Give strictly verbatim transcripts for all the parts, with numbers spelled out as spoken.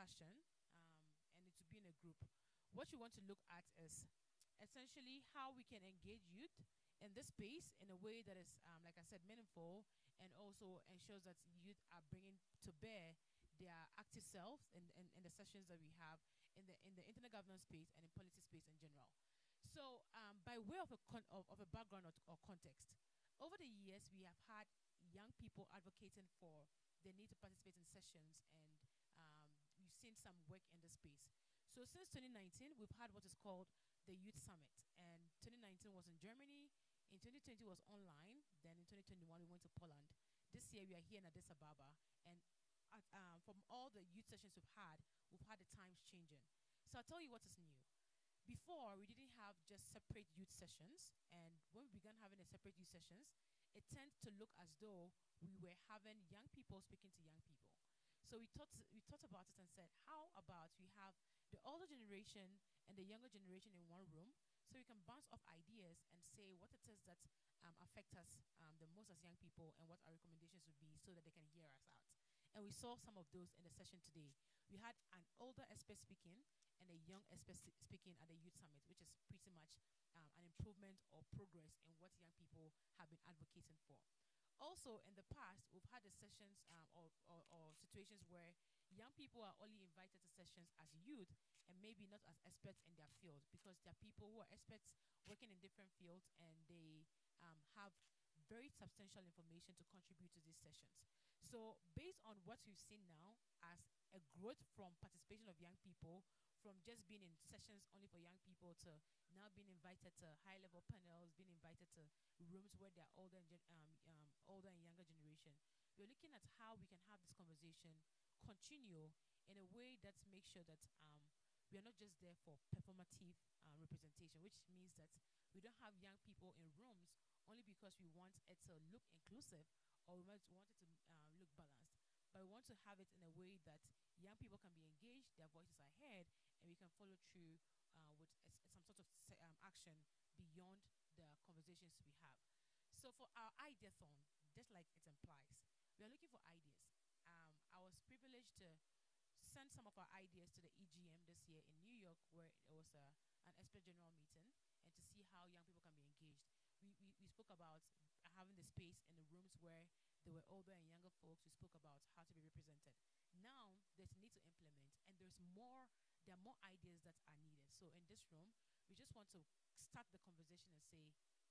discussion, um, and it will be in a group. What you want to look at is essentially how we can engage youth in this space in a way that is, um, like I said, meaningful, and also ensures that youth are bringing to bear their active selves in, in, in the sessions that we have in the in the internet governance space and in policy space in general. So, um, by way of a con- of, of a background or, or context, over the years we have had young people advocating for the need to participate in sessions, and um, we've seen some work in the space. So since twenty nineteen, we've had what is called the Youth Summit, and twenty nineteen was in Germany. In twenty twenty was online. Then in twenty twenty-one we went to Poland. This year we are here in Addis Ababa, and at, um, from all the youth sessions we've had, we've had the times changing. So I'll tell you what is new. Before, we didn't have just separate youth sessions, and when we began having a separate youth sessions, it tended to look as though we were having young people speaking to young people. So we thought we thought about it and said, how about we have the older generation and the younger generation in one room, so we can bounce off ideas and say what it is that um, affect us um, the most as young people, and what our recommendations would be, so that they can hear us out. And we saw some of those in the session today. We had an older expert speaking and a young expert speaking at the Youth Summit, which is pretty much um, an improvement or progress in what young people have been advocating for. Also, in the past, we've had the sessions um, or, or, or situations where young people are only invited to sessions as youth, and maybe not as experts in their field, because there are people who are experts working in different fields, and they um, have very substantial information to contribute to these sessions. So based on what we've seen now as a growth from participation of young people, from just being in sessions only for young people to now being invited to high-level panels, being invited to rooms where they're older and um, um, older and younger generation, we're looking at how we can have this conversation continue in a way that makes sure that um, we are not just there for performative um, representation, which means that we don't have young people in rooms only because we want it to look inclusive, or we want it to uh, look balanced. But we want to have it in a way that young people can be engaged, their voices are heard, and we can follow through uh, with a, some sort of um, action beyond the conversations we have. So for our ideathon, just like it implies, we are looking for ideas. Um, I was privileged to send some of our ideas to the E G M this year in New York, where it was a, an expert general meeting, and to see how young people can be engaged. We, we, we spoke about having the space in the rooms where there were older and younger folks. We spoke about how to be represented. Now there's a need to implement, and there's more, there are more ideas that are needed. So in this room, we just want to start the conversation and say,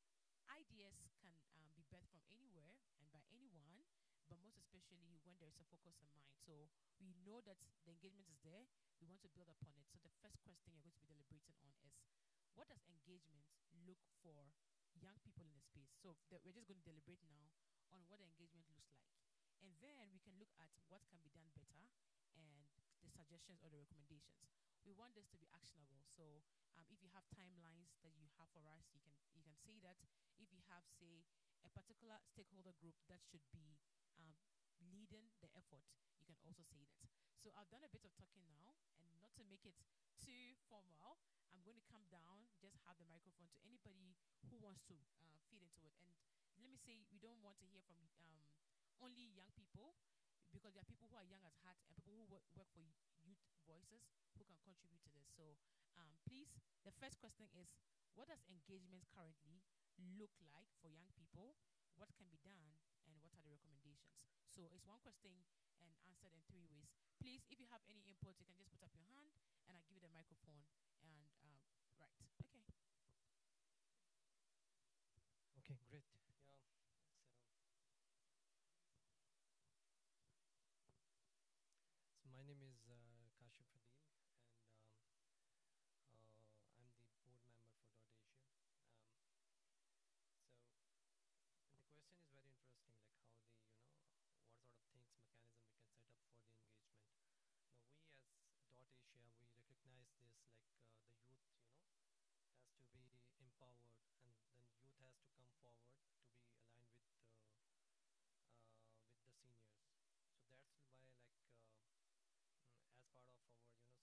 ideas can um, be birthed from anywhere and by anyone, but most especially when there's a focus in mind. So we know that the engagement is there. We want to build upon it. So the first question you're going to be deliberating on is, what does engagement look for young people in the space? So we're just going to deliberate now on what the engagement looks like. And then we can look at what can be done better and the suggestions or the recommendations. We want this to be actionable. So um, if you have timelines that you have for us, you can you can say that. If you have, say, a particular stakeholder group that should be um, leading the effort, you can also say that. So I've done a bit of talking now, and not to make it too formal, I'm going to come down, just have the microphone to anybody who wants to uh, feed into it. And let me say, we don't want to hear from um, only young people, because there are people who are young at heart and people who work, work for youth voices who can contribute to this. So um, please, the first question is, what does engagement currently look like for young people? What can be done, and what are the recommendations? So it's one question and answered in three ways. Please, if you have any input, you can just put up your hand and I'll give you the microphone. And uh, right, okay. Okay, great. Yeah. So, so my name is uh, Kashif Fadil, and um, uh, I'm the board member for Dot Asia. Um, so, and the question is very interesting, like how the, you know, what sort of things, mechanism we can set up for the engagement. Now, we as Dot Asia, we recognize this, like uh, the youth, you know, has to be empowered, and then youth has to come forward to be aligned with uh, uh, with the seniors. So that's why, like, uh, mm, as part of our, you know,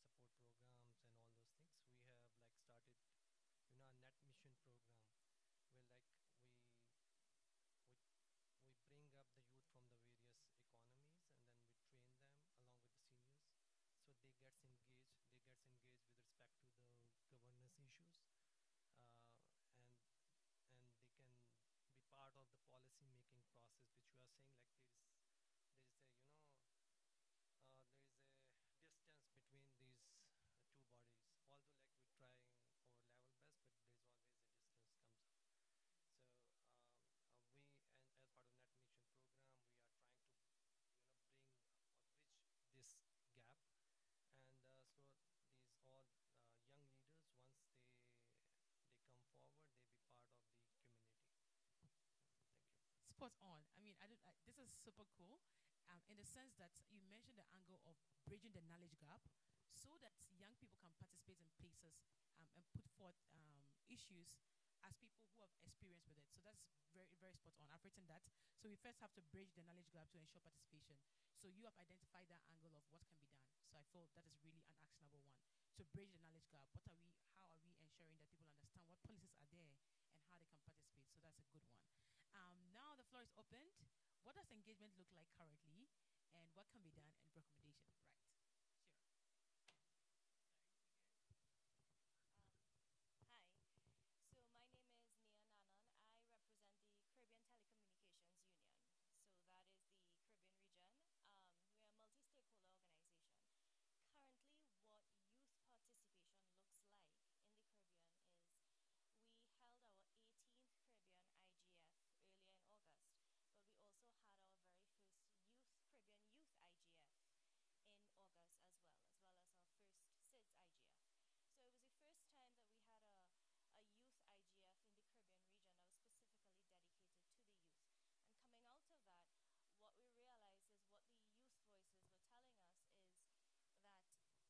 spot on. I mean, I don't. I, this is super cool, um, in the sense that you mentioned the angle of bridging the knowledge gap, so that young people can participate in places, um, and put forth um, issues as people who have experience with it. So that's very very spot on. I've written that. So we first have to bridge the knowledge gap to ensure participation. So you have identified that angle of what can be done. So I feel that is really an actionable one. To bridge the knowledge gap, what are we? How are we ensuring that people understand what policies are there and how they can participate? So that's a good one. Um, now the floor is opened. What does engagement look like currently, and what can be done and recommendation? Right. Hi, so my name is Nia Nanan. I represent the Caribbean Telecommunications Union. So that is the Caribbean region. Um, we're a multi-stakeholder organization. Currently, what youth participation looks like in the Caribbean is we held our eighteenth Caribbean I G F earlier in August, but we also had our very first youth Caribbean Youth I G F in August as well, as well as our first SIDS I G F. So it was the first time that we had a, a youth I G F in the Caribbean region that was specifically dedicated to the youth. And coming out of that, what we realized is what the youth voices were telling us is that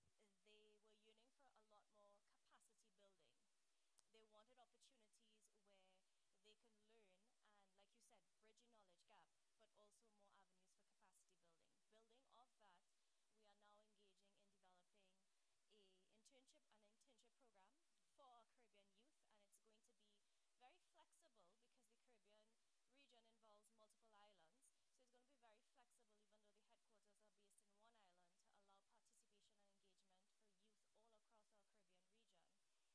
they were yearning for a lot more capacity building. They wanted opportunities where they can learn and, like you said, bridge a knowledge gap, but also more avenues for capacity building. Building off that, we are now engaging in developing a internship an internship program for our Caribbean youth, and it's going to be very flexible because the Caribbean region involves multiple islands. So it's going to be very flexible, even though the headquarters are based in one island, to allow participation and engagement for youth all across our Caribbean region,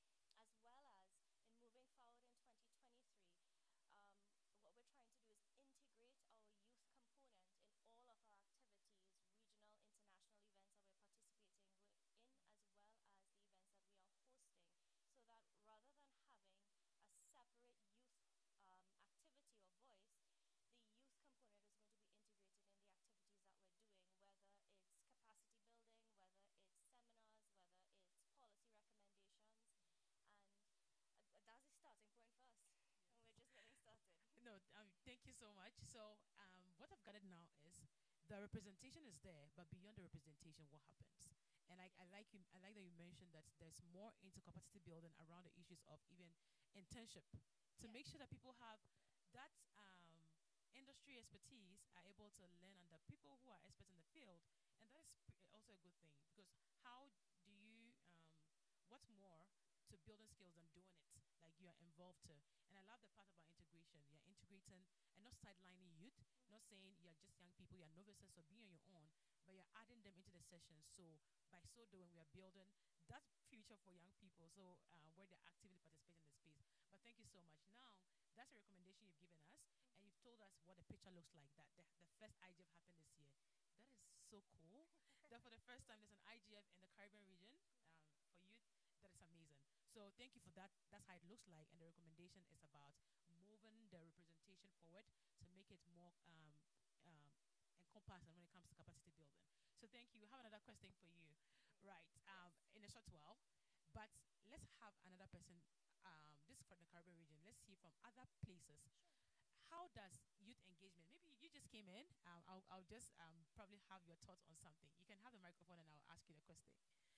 as well as in moving forward in twenty twenty-three. Um, what we're trying to do is integrate our youth component in all of our activities, regional, international events that we're participating wi- in, as well as the events that we are hosting, so that rather than having a separate youth um, activity or voice, the youth component is going to be integrated in the activities that we're doing, whether it's capacity building, whether it's seminars, whether it's policy recommendations, and uh, that's the starting point for us. And we're just getting started. No, um, thank you so much. So, um, what I've gathered now is the representation is there, but beyond the representation, what happens? And I, I like you. I like that you mentioned that there's more into capacity building around the issues of even internship to Yeah. make sure that people have that um, industry expertise, are able to learn under people who are experts in the field, and that is pre- also a good thing because how do you um, what's more to building skills than doing it like you are involved to. And I love the part about integration. You're integrating and not sidelining youth, not saying you're just young people, you're novices or being on your own, but you're adding them into the session. So by so doing, we are building that future for young people. So uh, where they're actively participating in the space. But thank you so much. Now that's a recommendation you've given us, and you've told us what the picture looks like. That the, the first I G F happened this year. That is so cool. That for the first time there's an I G F in the Caribbean region um, for youth. That is amazing. So thank you for that. That's how it looks like, and the recommendation is about moving the representation forward to make it more um, um, encompassing when it comes to capacity building. So thank you. We have another question for you, right? Um, Yes. in a short while, but let's have another person. Um, this is from the Caribbean region. Let's see from other places. Sure. How does youth engagement? Maybe you just came in. Um, I'll, I'll just um, probably have your thoughts on something. You can have the microphone, and I'll ask you the question.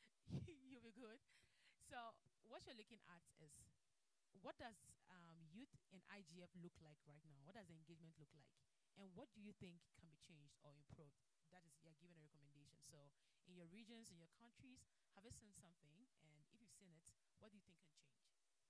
You'll be good. So what you're looking at is what does um, youth in I G F look like right now? What does the engagement look like? And what do you think can be changed or improved? That is, you're given a recommendation. So in your regions, in your countries, have you seen something? And if you've seen it, what do you think can change?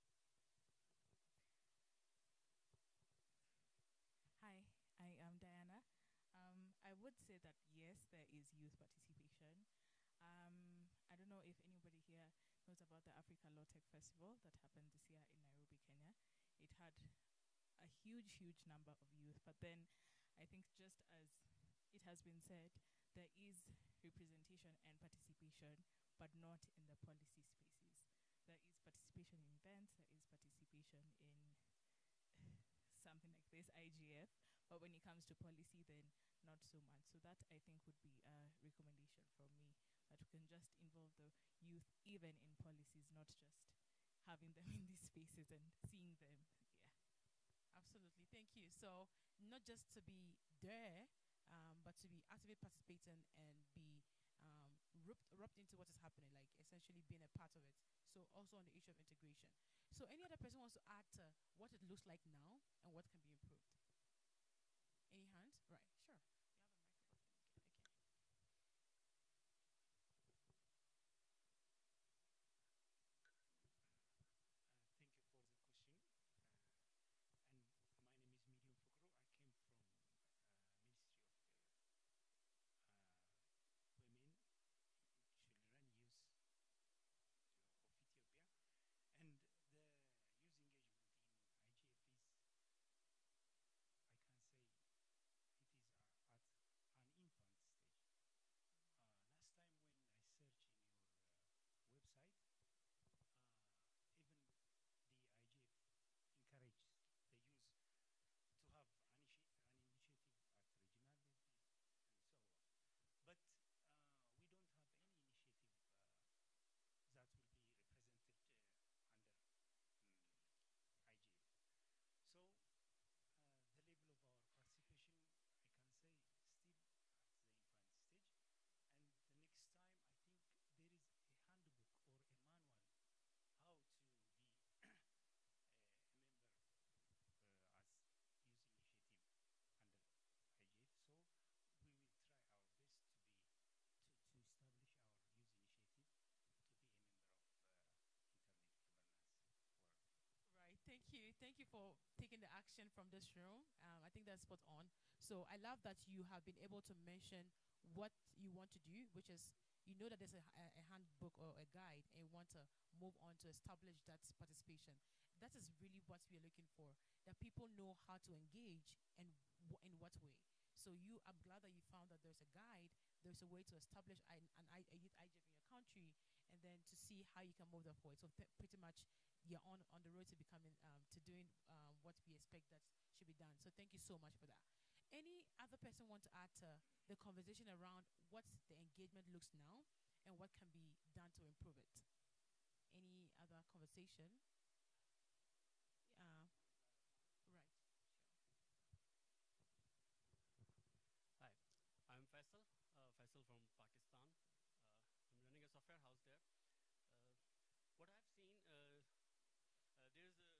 Hi, I am Diana. Um, I would say that yes, there is youth participation. Um, I don't know if anybody here knows about the Africa Law Tech Festival that happened this year in Nairobi, Kenya. It had a huge, huge number of youth, but then I think just as it has been said, there is representation and participation, but not in the policy spaces. There is participation in events, there is participation in something like this, I G F, but when it comes to policy, then not so much. So that I think would be a recommendation from me, that we can just involve the youth even in policies, not just having them in these spaces and seeing them. Yeah. Absolutely. Thank you. So not just to be there, um, but to be actively participating and be um, roped, roped into what is happening, like essentially being a part of it. So also on the issue of integration. So any other person wants to add to what it looks like now and what can be improved? Any hands? Right, sure. You have a microphone. Okay. Uh, thank you for the question. Uh, and my name is Medium Fukro. I came from uh, Ministry of uh, Women, Children, Youth of Ethiopia. And the youth engagement in I G F is, I can say, it is uh, at an infant stage. Uh, last time when I searched in your uh, website, uh, even the I G F encourages the youth to have an, initi- an initiative at regional level and so on. But uh, we don't have any initiative uh, that will be represented uh, under mm, I G F. So uh, the level of our participation, I can say, still at the infant stage. And the next time, I think there is a handbook or a manual how to be uh, a member uh, as youth initiative under I G F. So we will try our best to be to, to establish our youth initiative to be a member of uh, internet governance world. Right. Thank you. Thank you for taking the action from this room. Um, I think that's spot on. So I love that you have been able to mention what you want to do, which is you know that there's a, a a handbook or a guide, and you want to move on to establish that participation. That is really what we are looking for. That people know how to engage and w- in what way. So you, I'm glad that you found that there's a guide, there's a way to establish an, an I, a youth I G F in your country, and then to see how you can move that forward. So th- pretty much you're on on the road to becoming um, to doing um, what we expect that should be done. So thank you so much for that. Any other person want to add to the conversation around what the engagement looks now and what can be done to improve it? Any other conversation? Uh, right. Hi, I'm Faisal, uh, Faisal from Pakistan. Uh, I'm running a software house there. Uh, what I've seen, uh, uh, there's a,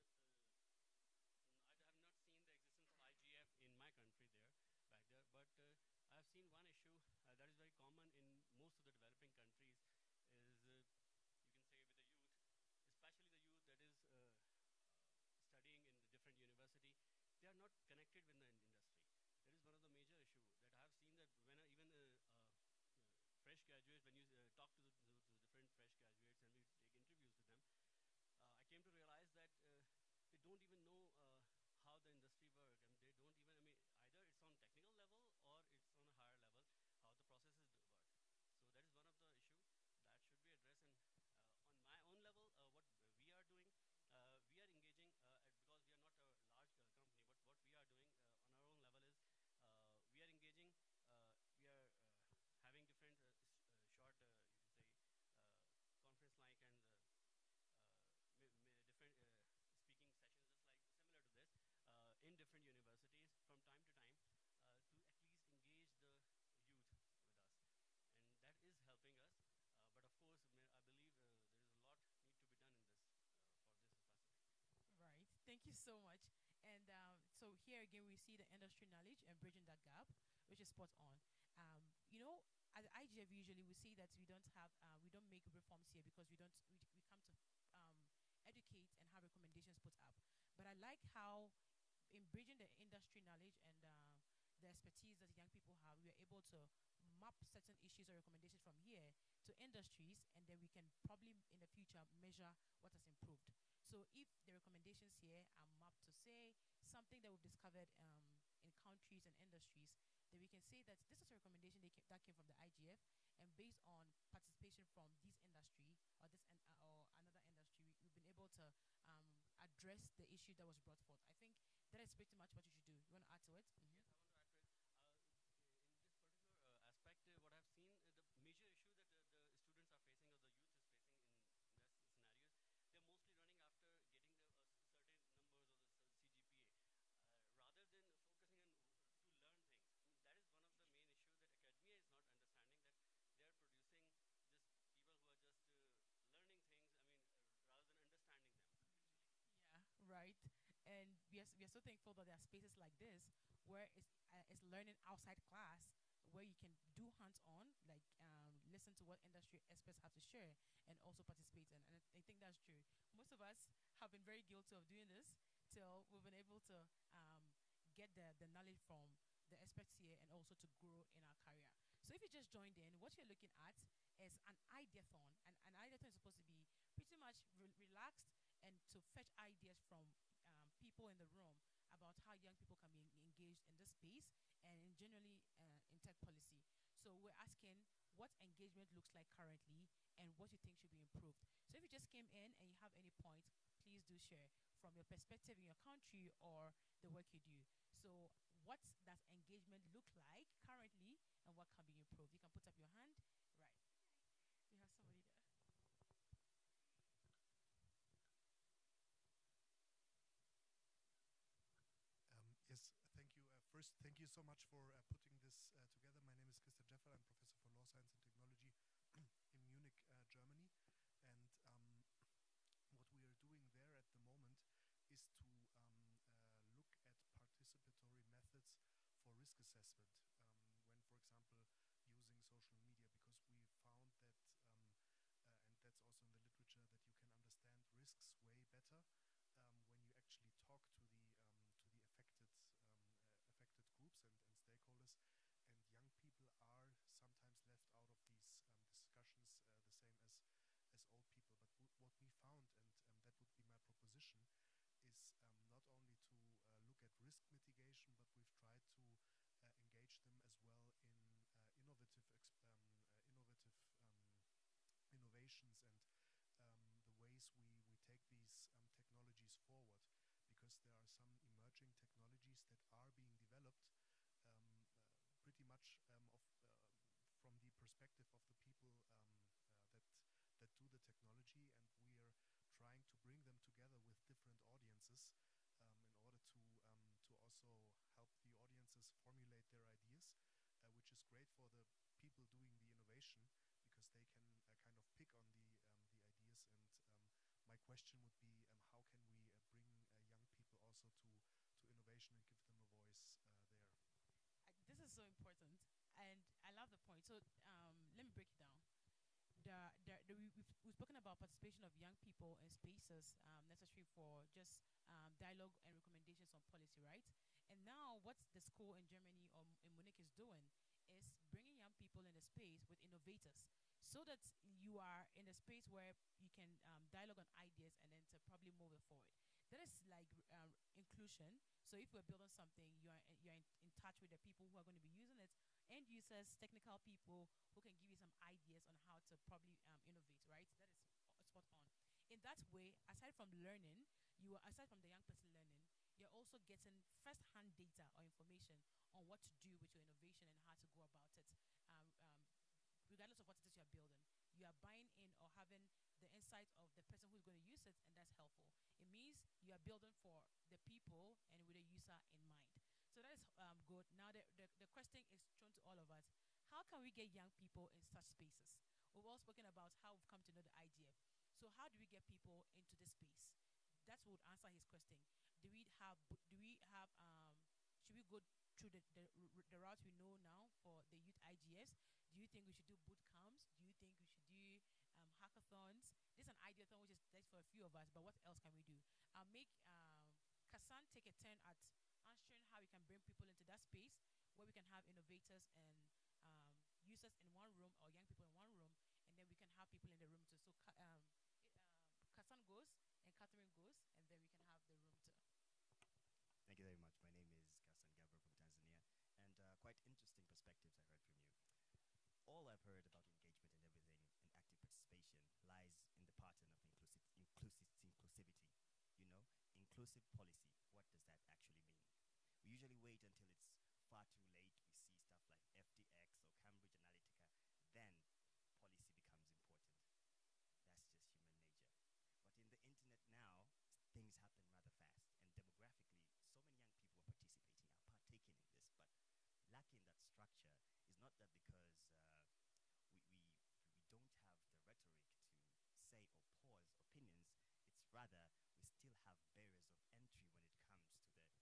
uh, I have not seen the existence of I G F in my country there, back there, but uh, I've seen one issue uh, that is very common in most of the developing countries is, uh, you can say, with the youth, especially the youth that is uh, uh, studying in the different university, they are not connected with the in- industry. That is one of the major issue that I have seen that when I, even uh, uh, uh, fresh graduates, when you uh, talk to the, to the different fresh graduates and we take interviews with them, uh, I came to realize that uh, they don't even know uh, how the industry work, and they don't even. I mean, either it's on technical level or it's on a higher level how the processes do work. So that is one of the issue that should be addressed. And uh, on my own level, uh, what we are doing, uh, we are engaging uh, at, because we are not a large uh, company, but what we are doing uh, on our own level is uh, we are engaging. Uh, we are uh, having different uh, s- uh, short, uh, you can say, uh, conference like and uh, uh, mi- mi- different uh, speaking sessions just like similar to this uh, in different universities from time to time uh, to at least engage the youth with us, and that is helping us, uh, but of course ma- I believe uh, there is a lot need to be done in this uh, for this specific. Right. Thank you so much. And um, so here again, we see the industry knowledge and bridging that gap, which is spot on. Um, you know, at I G F usually we see that we don't have, uh, we don't make reforms here because we don't, we, we come to um, educate and have recommendations put up. But I like how in bridging the industry knowledge and uh, the expertise that young people have, we are able to map certain issues or recommendations from here to industries, and then we can probably in the future measure what has improved. So if the recommendations here are mapped to say something that we've discovered um, in countries and industries, then we can say that this is a recommendation they ca- that came from the I G F, and based on participation from this industry or this and uh, or another industry, we, we've been able to um, address the issue that was brought forth. I think that is pretty much what you should do. You want to add to it? Yes, Hmm. I want to add to it. Uh, in this particular uh, aspect, uh, what I've seen, uh, the major issue that uh, the students are facing or the youth is facing in, in this scenarios, they're mostly running after getting the uh, s- certain numbers or the cer- C G P A, uh, rather than focusing on we are so thankful that there are spaces like this where it's, uh, it's learning outside class, where you can do hands-on, like um, listen to what industry experts have to share and also participate in. And I, I think that's true. Most of us have been very guilty of doing this till we've been able to um, get the, the knowledge from the experts here and also to grow in our career. So if you just joined in, what you're looking at is an ideathon. And an ideathon is supposed to be pretty much re- relaxed and to fetch ideas from um, people in the room about how young people can be en- engaged in this space and in generally uh, in tech policy. So we're asking what engagement looks like currently and what you think should be improved. So if you just came in and you have any point, please do share from your perspective in your country or the work you do. So what does engagement look like currently and what can be improved? You can put up your hand. Right. We have somebody there. Um, yes, thank you. Uh, first, thank you so much for uh, putting this uh, together. My name is Christian Jeffer. I'm professor for law science and technology in Munich, uh, Germany. And um, what we are doing there at the moment is to um, uh, look at participatory methods for risk assessment. Um, when, for example, using social media, because we found that, um, uh, and that's also in the literature, that you can understand risks way better um, when you actually talk to the um, to the affected um, uh, affected groups and, and stakeholders. And young people are sometimes left out of these um, discussions, uh, the same as as old people. But w- what we found, and um, that would be my proposition, is um, not only to uh, look at risk mitigation, but we've tried to uh, engage them as well in uh, innovative exp- um, uh, innovative um, innovations and um, the ways we, we take these um, technologies forward, because there are some emerging technologies that are being developed um, uh, pretty much um, of, uh, from the perspective of the people um, uh, that that do the technology, and we are trying to bring them together with different audiences um, in order to um, to also help the audiences formulate their ideas, uh, which is great for the people doing the innovation, because they can uh, kind of pick on the um, the ideas. And um, my question would be, um, how can we uh, bring uh, young people also to to innovation and give them a voice uh, there? I, this is so important, and I love the point. So um, let me break it down. The, the, the, we, we've, we've spoken about participation of young people in spaces um, necessary for just um, dialogue and recommendations on policy, right? And now, what the school in Germany or m- in Munich is doing is bringing young people in a space with innovators, so that you are in a space where you can um, dialogue on ideas and then to probably move it forward. That is like uh, inclusion. So if we're building something, you are you're in, in touch with the people who are going to be using it, end users, technical people who can give you some ideas on how to probably um, innovate, right? That is o- spot on. In that way, aside from learning, you are, aside from the young person learning, you're also getting first-hand data or information on what to do with your innovation and how to go about it. Um, um, Regardless of what it is you're building, you are buying in or having the insight of the person who's going to use it, and that's helpful. It means you are building for the people and with the user in mind. So that is um, good. Now, the, the, the question is thrown to all of us. How can we get young people in such spaces? We've all spoken about how we've come to know the idea. So how do we get people into this space? That would answer his question. Do we have, do we have, um, should we go through the, the, r- the route we know now for the youth I G S? Do you think we should do boot camps? Do you think we should do um, hackathons? This is an ideathon which is just for a few of us, but what else can we do? I'll make um, Kassan take a turn at answering how we can bring people into that space where we can have innovators and um, users in one room or young people in one room, and then we can have people in the room too. So Ka- um, it, um, Kassan goes and Catherine goes, and then we can have the room too. Thank you very much. My name is Gassan Gabra from Tanzania, and uh, quite interesting perspectives I heard from you. All I've heard about engagement and everything and active participation lies in the pattern of inclusive, inclusive inclusivity. You know, inclusive policy. What does that actually mean? We usually wait until it's far too late. We see stuff like F T X or Cambridge Analytica, then policy becomes important. That's just human nature. But in the internet now, things happen rather fast, and demographically, so many young people are participating, are partaking in this, but lacking that structure is not that because uh, we, we we don't have the rhetoric to say or pause opinions. It's rather we still have barriers of entry when it comes to the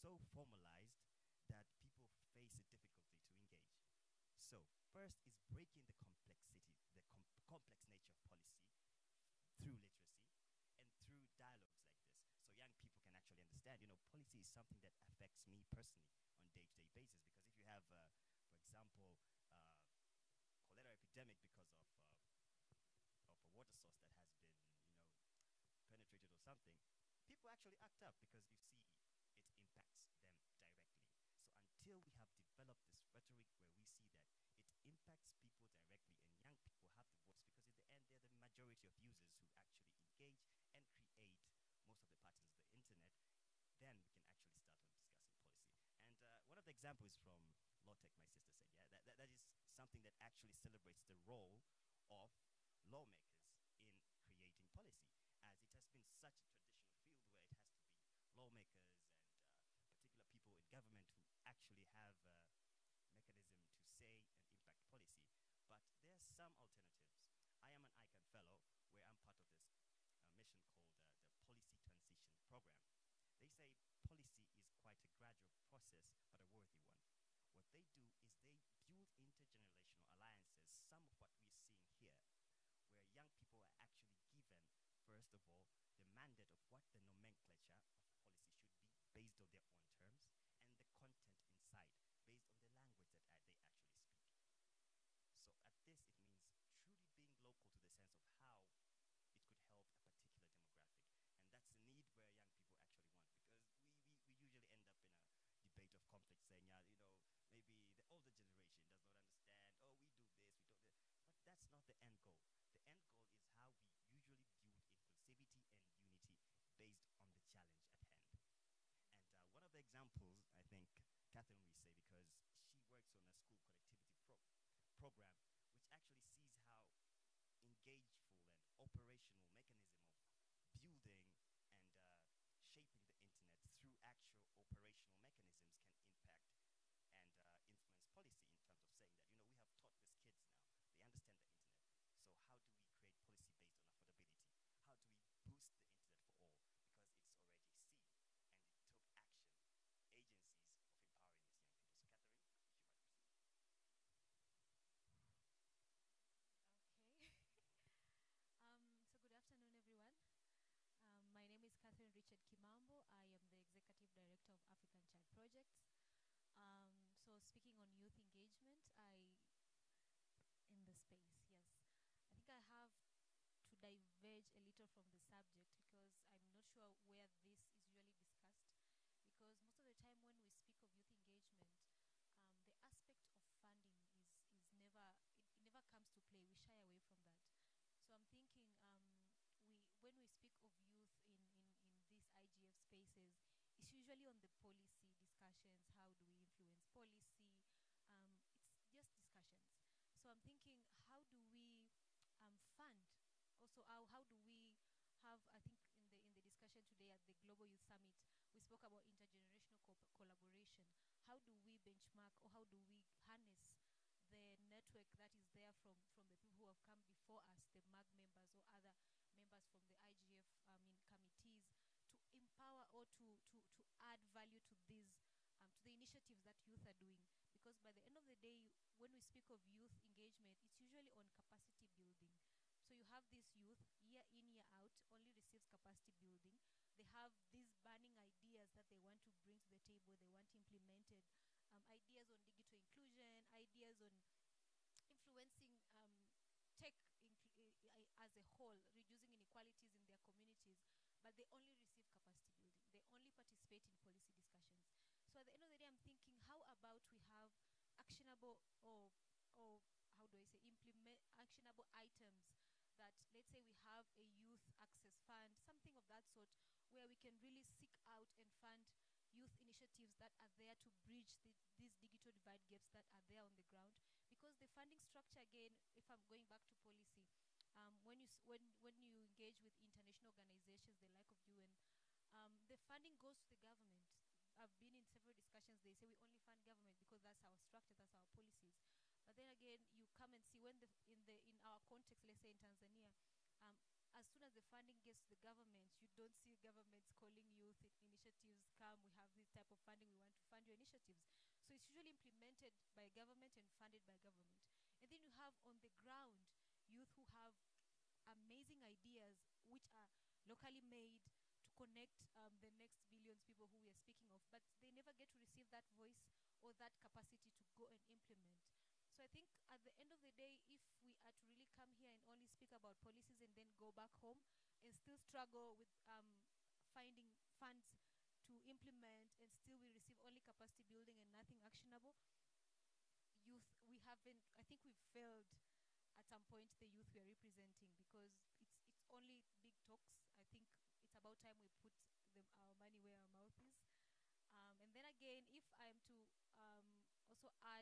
so formalized that people face it difficultly to engage. So, first is breaking the complexity, the com- complex nature of policy through literacy and through dialogues like this. So young people can actually understand, you know, policy is something that affects me personally on day-to-day basis. Because if you have, uh, for example, uh, cholera epidemic because of uh, of a water source that has been, you know, penetrated or something, people actually act up because you see it impacts them directly. So until we have developed this rhetoric where we see that it impacts people directly and young people have the voice, because in the end they're the majority of users who actually engage and create most of the patterns of the internet, then we can actually start on discussing policy. And uh, one of the examples from LawTech, my sister said, yeah, that, that, that is something that actually celebrates the role of lawmakers in creating policy, as it has been such a traditional field where it has to be lawmakers and uh, particular people in government who actually have a mechanism to say and impact policy. But there are some alternatives. I am an ICANN fellow, where I'm part of this uh, mission called uh, the Policy Transition Program. They say policy is quite a gradual process, but a worthy one. What they do is they build intergenerational alliances, some of what we're seeing here, where young people are actually given, first of all, the mandate of what the nomenclature of policy should be based on their own terms, and the content inside based on the language that uh, they actually speak. So at this, it means truly being local to the sense of how it could help a particular demographic. And that's the need where young people actually want, because we, we, we usually end up in a debate of conflict saying, yeah, you know, maybe the older generation does not understand, oh, we do this, we do this. But that's not the end goal. The end goal is how we usually build inclusivity and unity based on the challenge at hand. And uh, one of the examples, I think, Catherine will say, because she works on a school connectivity pro- program, which actually sees how engageful and operational mechanism of building and uh, shaping the internet through actual operational mechanisms can impact and uh, influence policy, in terms of saying that, you know, we have taught these kids now, they understand the internet. So how do we create policy based on affordability? How do we boost the internet for all? Because it's already seen and it took action, agencies of empowering these young people. So Catherine, if you might proceed. Okay. Um, so good afternoon, everyone. Um, my name is Catherine Richard Kimambo. I am the Executive Director of African Child Projects. Um, so speaking on youth engagement, I in the space, yes. I think I have to diverge a little from the subject because I'm not sure where this is usually discussed. Because most of the time when we speak of youth engagement, um, the aspect of funding is is never it, it never comes to play. We shy away from that. So I'm thinking um, we when we speak of youth in, in, in these I G F spaces, it's usually on the policy discussions. How do we influence policy? Um, it's just discussions. So I'm thinking, how do we um, fund? Also, how, how do we have? I think in the in the discussion today at the Global Youth Summit, we spoke about intergenerational co- collaboration. How do we benchmark, or how do we harness the network that is there from from the people who have come before us, the M A G members or other members from the I G F, I mean committees, to empower or to to to add value to these um, to the initiatives that youth are doing. Because by the end of the day, when we speak of youth engagement, it's usually on capacity building. So you have this youth year in, year out, only receives capacity building. They have these burning ideas that they want to bring to the table, they want implemented, um, ideas on digital inclusion, ideas on influencing um, tech incl- i- as a whole, reducing inequalities in their communities, but they only receive capacity building. They only participate in policy discussions. So at the end of the day, I'm thinking, how about we have actionable or or how do I say implement actionable items that, let's say we have a youth access fund, something of that sort, where we can really seek out and fund youth initiatives that are there to bridge the, these digital divide gaps that are there on the ground. Because the funding structure, again, if I'm going back to policy, um, when you s- when when you engage with international organizations, the like of U N, um, the funding goes to the government. I've been in several discussions. They say we only fund government because that's our structure, that's our policies. But then again, you come and see when the in the in our context, let's say in Tanzania, um, as soon as the funding gets to the government, you don't see governments calling youth in- initiatives, come, we have this type of funding, we want to fund your initiatives. So it's usually implemented by government and funded by government. And then you have on the ground youth who have amazing ideas which are locally made to connect um, the next billions people who we are speaking of, but they never get to receive that voice or that capacity to go and implement. So I think at the end of the day, if we are to really come here and only speak about policies and then go back home and still struggle with um, finding funds to implement, and still we receive only capacity building and nothing actionable, youth, we haven't, I think we've failed at some point the youth we are representing, because it's it's only big talks. I think it's about time we put the, our money where our mouth is. Um, and then again, if I'm to um, also add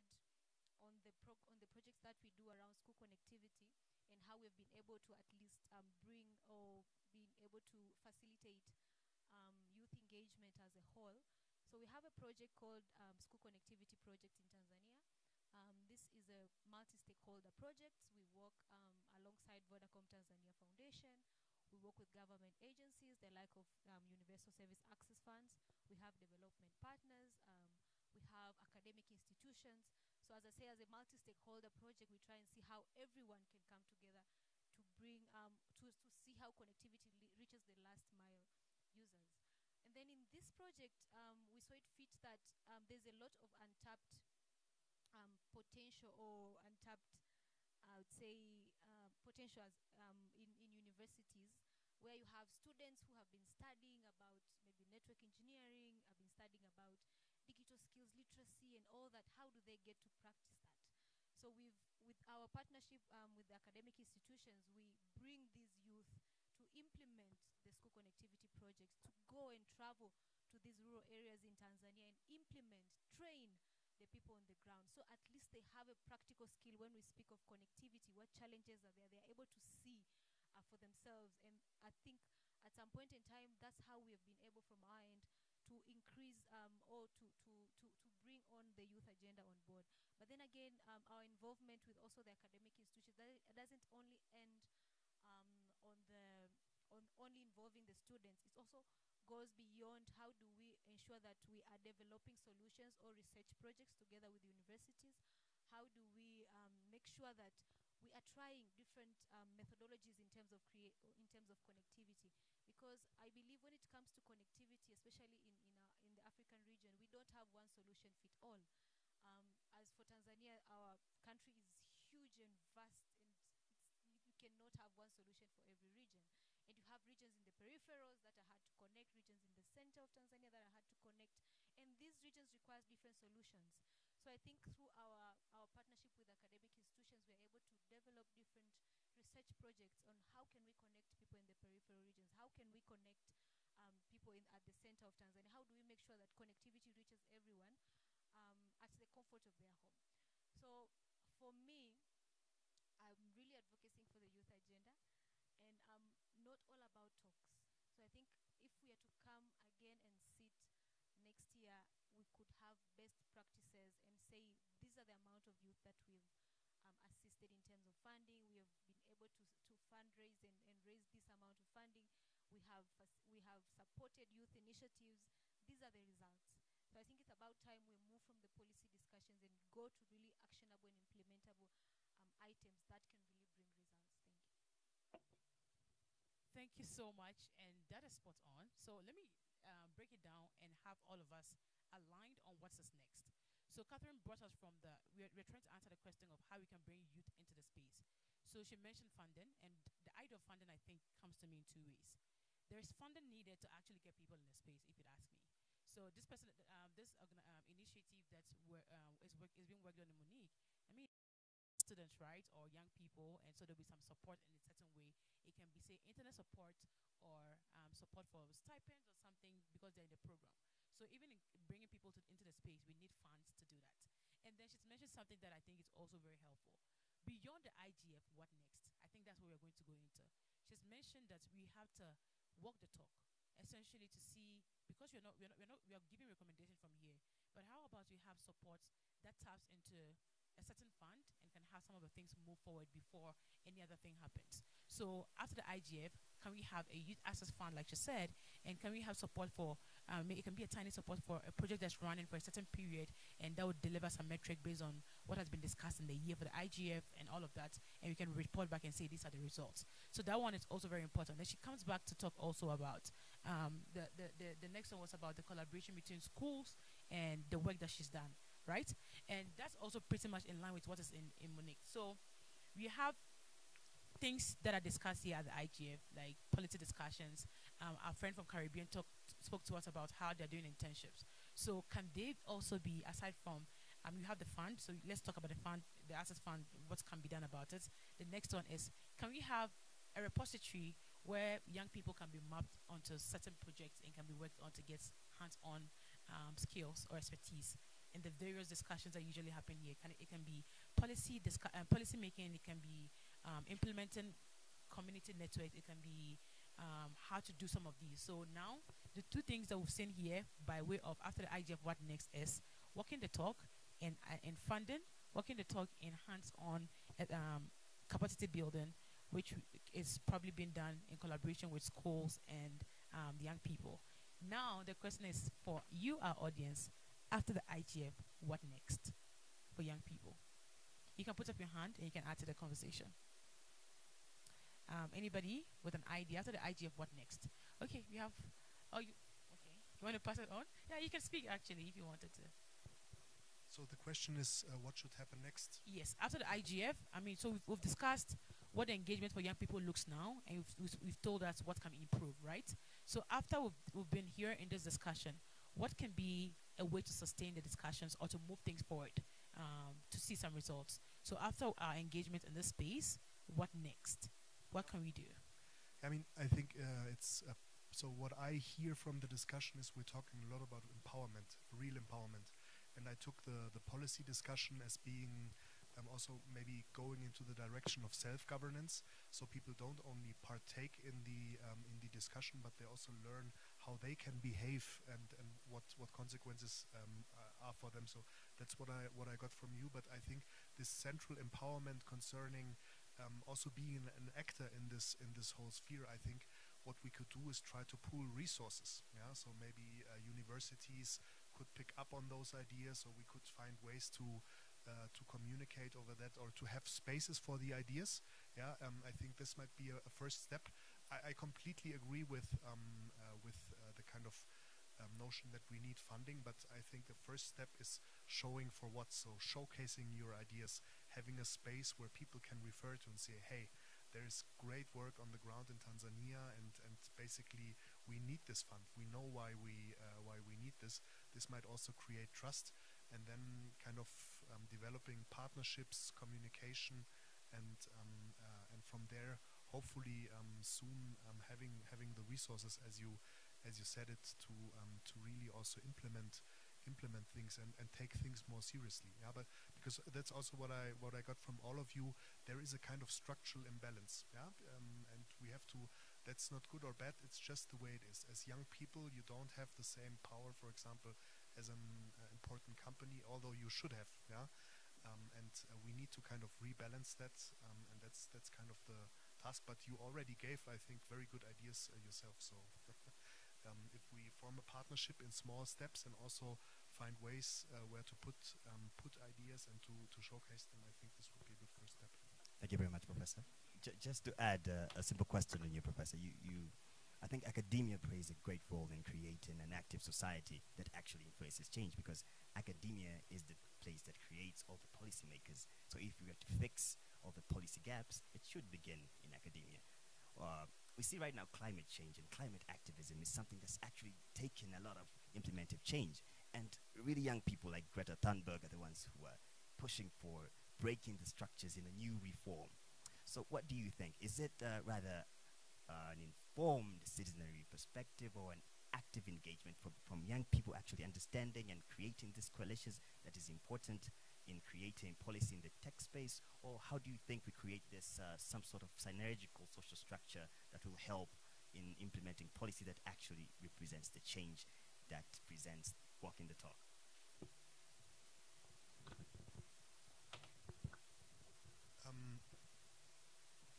on the prog- on the projects that we do around school connectivity and how we've been able to at least um, bring or being able to facilitate um, youth engagement as a whole. So we have a project called um, School Connectivity Project in Tanzania. Um, this is a multi-stakeholder project. We work um, alongside Vodacom Tanzania Foundation. We work with government agencies, the like of um, Universal Service Access Funds. We have development partners. Um, we have academic institutions. So as I say, as a multi-stakeholder project, we try and see how everyone can come together to bring, um, to, to see how connectivity le- reaches the last mile users. And then in this project, um, we saw it fit that um, there's a lot of untapped um, potential or untapped, I would say, uh, potential as, um, in, in universities, where you have students who have been studying about maybe network engineering, have been studying about digital skills literacy and all that. How do they get to practice that? So we've, with our partnership um, with the academic institutions, we bring these youth to implement the school connectivity projects, to go and travel to these rural areas in Tanzania and implement, train the people on the ground. So at least they have a practical skill when we speak of connectivity, what challenges are there, they're able to see uh, for themselves. And I think at some point in time, that's how we have been able from our end to increase um, or to, to, to, to bring on the youth agenda on board. But then again, um, our involvement with also the academic institutions, that it doesn't only end um, on the on only involving the students. It also goes beyond how do we ensure that we are developing solutions or research projects together with universities. How do we um, make sure that we are trying different um, methodologies in terms of create in terms of connectivity, because I believe when it comes to connectivity, especially in in, our, in the African region, we don't have one solution fit all. Um, as for Tanzania, our country is huge and vast, and it's, you cannot have one solution for every region. And you have regions in the peripherals that are hard to connect, regions in the center of Tanzania that are hard to connect, and these regions require different solutions. So I think through our, our partnership with academic institutions, we are able to develop different research projects on how can we connect people in the peripheral regions, how can we connect um, people in, at the center of Tanzania, how do we make sure that connectivity reaches everyone um, at the comfort of their home. So for me, I'm really advocating for the youth agenda, and I'm not all about talks. So I think if we are to come again and sit next year, we could have best practices and say these are the amount of youth that we've um, assisted in terms of funding. We have been able to to fundraise and, and raise this amount of funding. We have we have supported youth initiatives. These are the results. So I think it's about time we move from the policy discussions and go to really actionable and implementable um, items that can really bring results. Thank you. Thank you so much, and that is spot on. So let me uh, break it down and have all of us aligned on what's is next. So Catherine brought us from the, we're, we're trying to answer the question of how we can bring youth into the space. So she mentioned funding, and the idea of funding, I think, comes to me in two ways. There is funding needed to actually get people in the space, if you'd ask me. So this person, um, this organ- um, initiative that's wor- um, is, work- is being worked on in Monique, I mean, students, right, or young people, and so there'll be some support in a certain way. It can be, say, internet support or um, support for stipends or something because they're in the program. So even in bringing people to, into the space, we need funds to do that. And then she's mentioned something that I think is also very helpful. Beyond the I G F, what next? I think that's what we're going to go into. She's mentioned that we have to walk the talk, essentially to see, because we're not, we're not, we're not, we are giving recommendation from here, but how about we have support that taps into a certain fund and can have some of the things move forward before any other thing happens. So after the I G F, can we have a youth access fund, like you said, and can we have support for, um, it can be a tiny support for a project that's running for a certain period, and that would deliver some metric based on what has been discussed in the year for the I G F and all of that, and we can report back and say these are the results. So that one is also very important. Then she comes back to talk also about, um, the, the, the, the next one was about the collaboration between schools and the work that she's done, right? And that's also pretty much in line with what is in, in Monique. So we have things that are discussed here at the I G F, like policy discussions. Um, our friend from Caribbean talk, spoke to us about how they're doing internships. So can they also be, aside from, um, you have the fund, so let's talk about the fund, the access fund, what can be done about it. The next one is, can we have a repository where young people can be mapped onto certain projects and can be worked on to get hands-on um, skills or expertise in the various discussions that usually happen here. Can it, it can be policy, uh, policy making, it can be um, implementing community networks, it can be um, how to do some of these. So now, the two things that we've seen here by way of after the I G F, what next is walking the talk and uh, in funding, walking the talk in hands-on at, um, capacity building, which is probably being done in collaboration with schools and um, the young people. Now, the question is for you, our audience, after the I G F, what next for young people? You can put up your hand and you can add to the conversation. Um, anybody with an idea after the I G F, what next? Okay, we have, oh, you, okay. You want to pass it on? Yeah, you can speak actually if you wanted to. So the question is, uh, what should happen next? Yes, after the I G F, I mean, so we've, we've discussed what the engagement for young people looks now, and we've, we've, we've told us what can be improved, right? So after we've, we've been here in this discussion, what can be a way to sustain the discussions or to move things forward um, to see some results? So after our engagement in this space, what next? What can we do? I mean, I think uh, it's, uh, so what I hear from the discussion is we're talking a lot about empowerment, real empowerment. And I took the, the policy discussion as being um, also maybe going into the direction of self-governance, so people don't only partake in the um, in the discussion, but they also learn how they can behave and, and what, what consequences um, uh, are for them. So that's what I what I got from you. But I think this central empowerment concerning um, also being an actor in this in this whole sphere, I think what we could do is try to pool resources. Yeah, so maybe uh, universities could pick up on those ideas, or we could find ways to uh, to communicate over that, or to have spaces for the ideas. Yeah, um, I think this might be a, a first step. I, I completely agree with um, uh, with uh, the kind of um, notion that we need funding, but I think the first step is showing for what. So showcasing your ideas, having a space where people can refer to and say, hey, there is great work on the ground in Tanzania, and, and basically we need this fund. We know why we uh, why we need this. This might also create trust, and then kind of um, developing partnerships, communication, and um, uh, and from there, hopefully um, soon um, having having the resources, as you as you said it, to um, to really also implement implement things and, and take things more seriously. Yeah, but because that's also what I what I got from all of you. There is a kind of structural imbalance. Yeah, um, and we have to. That's not good or bad. It's just the way it is. As young people, you don't have the same power, for example, as an uh, important company, although you should have. Yeah, um, and uh, we need to kind of rebalance that, um, and that's that's kind of the task. But you already gave, I think, very good ideas uh, yourself. So. Um, if we form a partnership in small steps and also find ways uh, where to put um, put ideas and to, to showcase them, I think this would be a good first step. Thank you very much, Professor. J just to add uh, a simple question on you, Professor, you, you, I think academia plays a great role in creating an active society that actually influences change, because academia is the place that creates all the policymakers. So if we are to fix all the policy gaps, it should begin in academia. Uh, we see right now climate change and climate activism is something that's actually taken a lot of implementive change. And really young people like Greta Thunberg are the ones who are pushing for breaking the structures in a new reform. So what do you think? Is it uh, rather uh, an informed citizenry perspective, or an active engagement from, from young people actually understanding and creating these coalitions that is important in creating policy in the tech space? Or how do you think we create this uh, some sort of synergical social structure that will help in implementing policy that actually represents the change that presents walking the talk?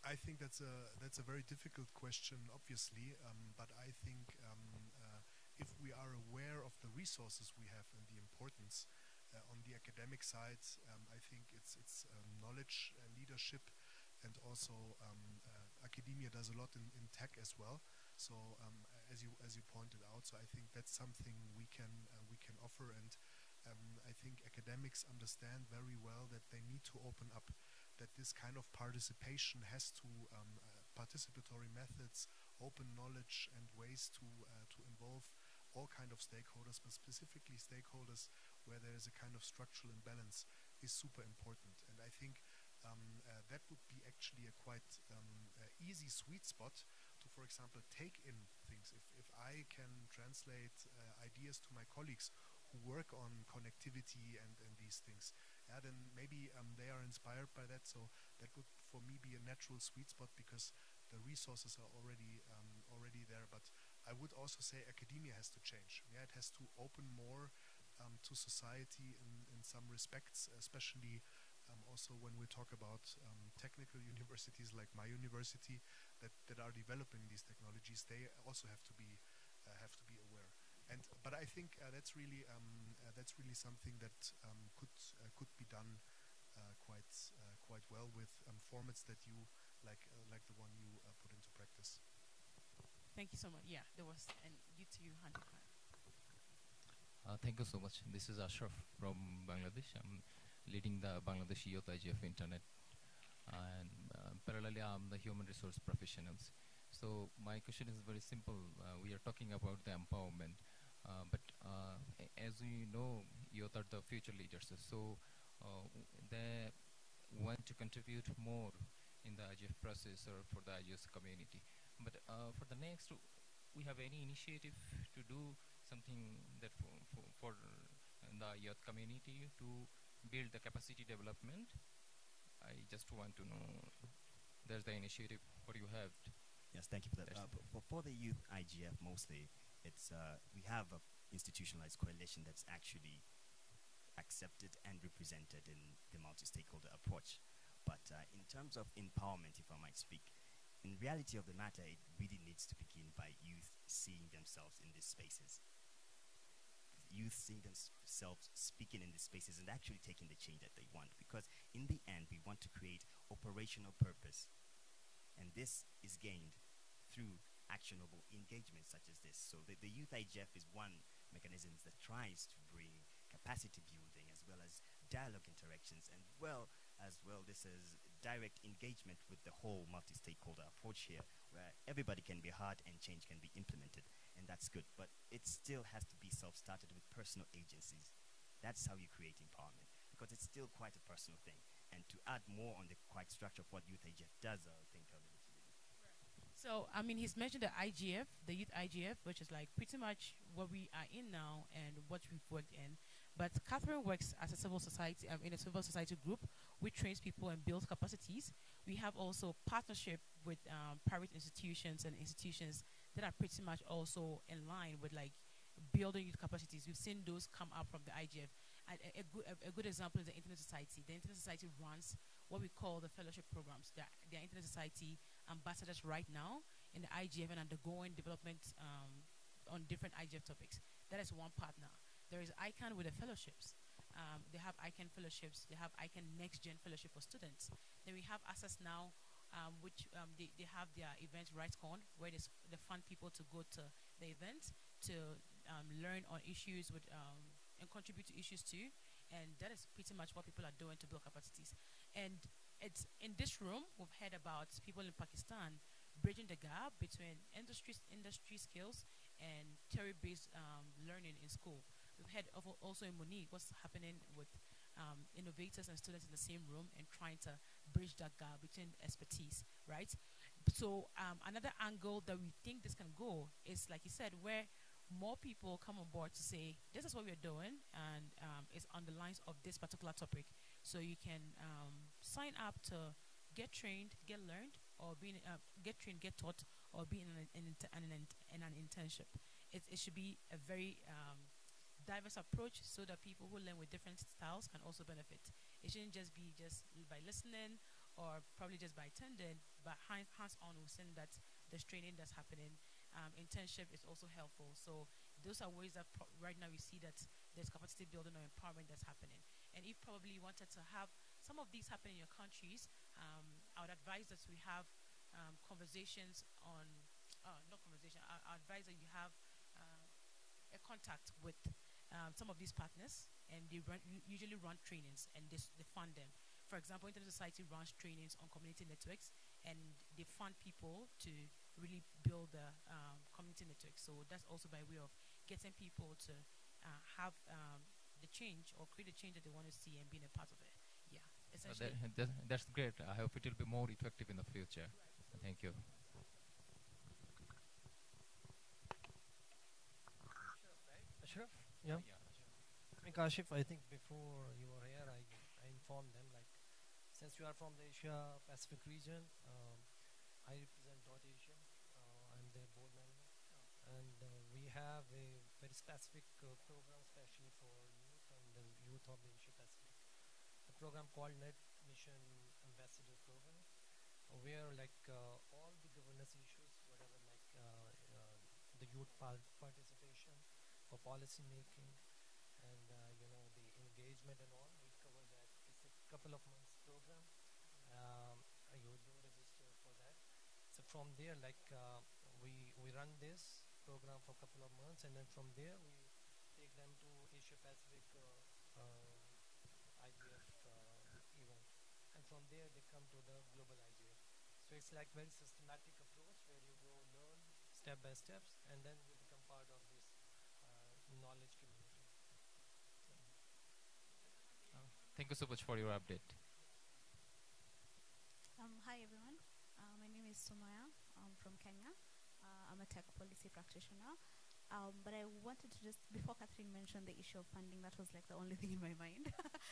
I think that's a that's a very difficult question, obviously. Um, but I think um, uh, if we are aware of the resources we have and the importance uh, on the academic side, um, I think it's it's um, knowledge, uh, leadership, and also um, uh, academia does a lot in, in tech as well. So um, as you as you pointed out, so I think that's something we can uh, we can offer, and um, I think academics understand very well that they need to open up, that this kind of participation has to um, uh, participatory methods, open knowledge, and ways to uh, to involve all kind of stakeholders, but specifically stakeholders where there is a kind of structural imbalance is super important. And I think um, uh, that would be actually a quite um, uh, easy sweet spot to, for example, take in things. If, if I can translate uh, ideas to my colleagues who work on connectivity and, and these things, yeah, then maybe um, they are inspired by that. So that would, for me, be a natural sweet spot because the resources are already um, already there. But I would also say academia has to change. Yeah, it has to open more um, to society in, in some respects, especially um, also when we talk about um, technical universities like my university that, that are developing these technologies. They also have to be uh, have to be aware. And but I think uh, that's really um, uh, that's really something that um, could uh, could be done uh, quite uh, quite well with um, formats that you like uh, like the one you uh, put into practice. Thank you so much. Yeah, there was, and you too, hand in hand. Uh, thank you so much. This is Ashraf from Bangladesh. I'm leading the Bangladesh Youth I G F Internet, and uh, parallelly I'm the human resource professionals. So my question is very simple. Uh, we are talking about the empowerment, uh, but uh, as we know, youth are the future leaders. So uh, they want to contribute more in the I G F process or for the I G S community. But uh, for the next, we have any initiative to do something that for, for, for the youth community to build the capacity development? I just want to know, there's the initiative, what you have. Yes, thank you for that. Uh, for, for the youth I G F mostly, it's uh, we have an institutionalized coalition that's actually accepted and represented in the multi-stakeholder approach. But uh, in terms of empowerment, if I might speak, in reality of the matter, it really needs to begin by youth seeing themselves in these spaces. Youth seeing themselves speaking in these spaces and actually taking the change that they want. Because in the end, we want to create operational purpose. And this is gained through actionable engagements such as this. So the, the Youth I G F is one mechanism that tries to bring capacity building as well as dialogue interactions, and well as well this is direct engagement with the whole multi-stakeholder approach here, where everybody can be heard and change can be implemented, and that's good. But it still has to be self-started with personal agencies. That's how you create empowerment, because it's still quite a personal thing. And to add more on the quite structure of what Youth I G F does, I think I'll leave it to you. So, I mean, he's mentioned the I G F, the Youth I G F, which is like pretty much what we are in now and what we've worked in. But Catherine works as a civil society, um, in a civil society group, which trains people and builds capacities. We have also partnership with um, private institutions and institutions that are pretty much also in line with like building youth capacities. We've seen those come up from the I G F. And a, a, good, a, a good example is the Internet Society. The Internet Society runs what we call the fellowship programs. They're, they're Internet Society ambassadors right now in the I G F and undergoing development um, on different I G F topics. That is one partner. There is ICANN with the fellowships. Um, they have ICANN fellowships. They have ICANN Next Gen Fellowship for students. Then we have Access Now, um, which um, they, they have their event RightsCon, where they, they fund people to go to the event to um, learn on issues with um, and contribute to issues too. And that is pretty much what people are doing to build capacities. And it's in this room, we've heard about people in Pakistan bridging the gap between industry, industry skills and theory-based um, learning in school. We've heard of also in Monique what's happening with um, innovators and students in the same room and trying to bridge that gap between expertise, right? So um, another angle that we think this can go is, like you said, where more people come on board to say, this is what we're doing, and um, it's on the lines of this particular topic. So you can um, sign up to get trained, get learned, or be in, uh, get trained, get taught, or be in an, in, in, an, in an internship. It, it should be a very um, diverse approach so that people who learn with different styles can also benefit. It shouldn't just be just by listening or probably just by attending, but hands hands-on, we've seen that there's training that's happening. Um, internship is also helpful. So those are ways that pro- right now we see that there's capacity building or empowerment that's happening. And if probably you wanted to have some of these happen in your countries, um, I would advise that we have um, conversations on, uh, not conversation, I, I advise that you have uh, a contact with um, some of these partners, and they run, usually run trainings, and they, they fund them. For example, Internet Society runs trainings on community networks, and they fund people to really build the um, community network. So that's also by way of getting people to uh, have um, the change or create the change that they want to see and being a part of it. Yeah, Uh, essentially. that, that, that's great. I hope it will be more effective in the future. Thank you. Ashraf? Yeah. I mean, Kashif, I think before you were here, I, I informed them, like, since you are from the Asia Pacific region, um, I represent Dot Asia. Uh, I'm their board member. And uh, we have a very specific uh, program, especially for youth and the youth of the Asia Pacific. The program called Net Mission Ambassador Program, uh, where like uh, all the governance issues, whatever like uh, uh, the youth par- participation for policy making, and uh, you know the engagement and all, we cover that. It's a couple of months program. Um, uh, you do register for that. So from there, like uh, we we run this program for a couple of months, and then from there we take them to Asia Pacific uh, uh, I G F uh, event, and from there they come to the global I G F. So it's like very systematic approach where you go learn step by steps, and then you become part of this uh, knowledge community. So, Uh, thank you so much for your update. Um, hi everyone, uh, my name is Sumaya. I'm from Kenya. Uh, I'm a tech policy practitioner. Um, but I wanted to just, before Catherine mentioned the issue of funding, that was like the only thing in my mind.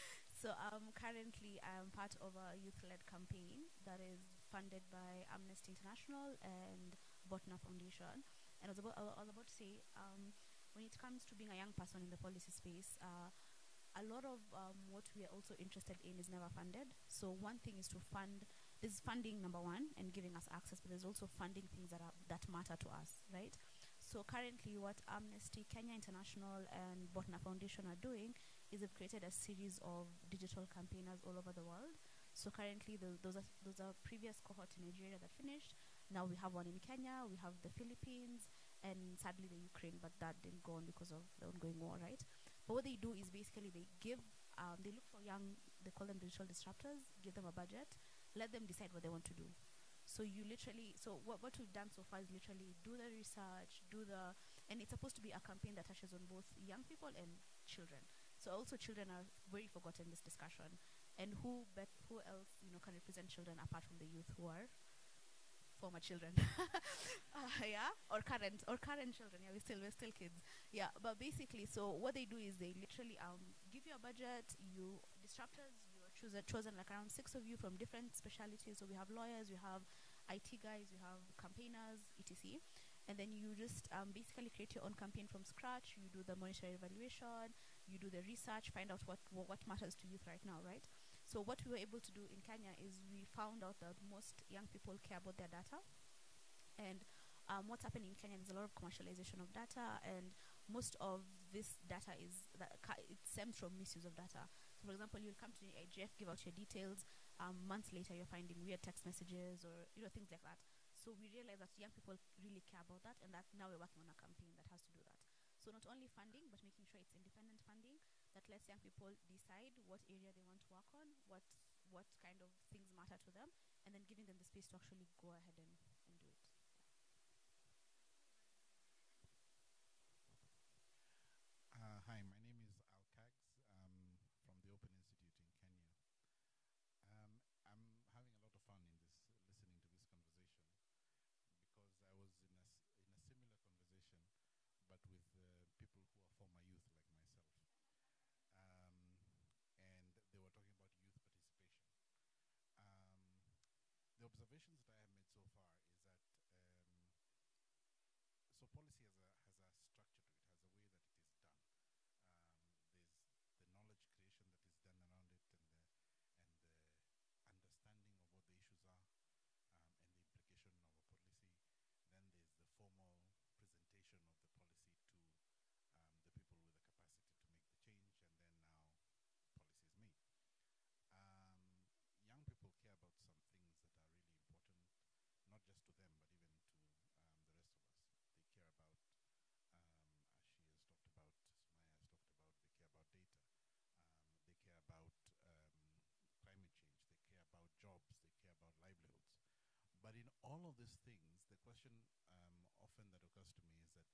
So um, currently I'm part of a youth-led campaign that is funded by Amnesty International and Botna Foundation. And I was about, I was about to say, um, when it comes to being a young person in the policy space, uh, a lot of um, what we are also interested in is never funded. So one thing is to fund, this funding number one and giving us access, but there's also funding things that are that matter to us, right? So currently what Amnesty, Kenya International and Botna Foundation are doing is they've created a series of digital campaigners all over the world. So currently the, those, are, those are previous cohort in Nigeria that finished. Now we have one in Kenya, we have the Philippines, and sadly the Ukraine, but that didn't go on because of the ongoing war, right? But what they do is basically they give, um, they look for young, they call them digital disruptors, give them a budget, let them decide what they want to do. So you literally, so what, what we've done so far is literally do the research, do the, and it's supposed to be a campaign that touches on both young people and children. So also children are very forgotten in this discussion. And who bet, who else, you know, can represent children apart from the youth who are former children, uh, yeah, or current, or current children. Yeah, we still, we're still kids. Yeah, but basically, so what they do is they literally um give you a budget. You disruptors, you are chosen chosen like around six of you from different specialities. So we have lawyers, we have I T guys, we have campaigners, et cetera. And then you just um, basically create your own campaign from scratch. You do the monetary evaluation, you do the research, find out what what matters to youth right now, right? So what we were able to do in Kenya is we found out that most young people care about their data. And um, what's happening in Kenya is a lot of commercialization of data, and most of this data is, that it stems from misuse of data. So for example, you'll come to the I G F, give out your details, um, months later you're finding weird text messages or you know things like that. So we realized that young people really care about that, and that now we're working on a campaign that has to do that. So not only funding, but making sure it's independent funding that lets young people decide what area they want to work on, what what kind of things matter to them, and then giving them the space to actually go ahead and, and do it. Uh, hi, my name is Alkags um, from the Open Institute in Kenya. Um, I'm having a lot of fun in this, listening to this conversation, because I was in a, s- in a similar conversation, but with uh, people who are former youth like myself. Um, and they were talking about youth participation. Um, the observations that I have made so far all of these things, the question um, often that occurs to me is that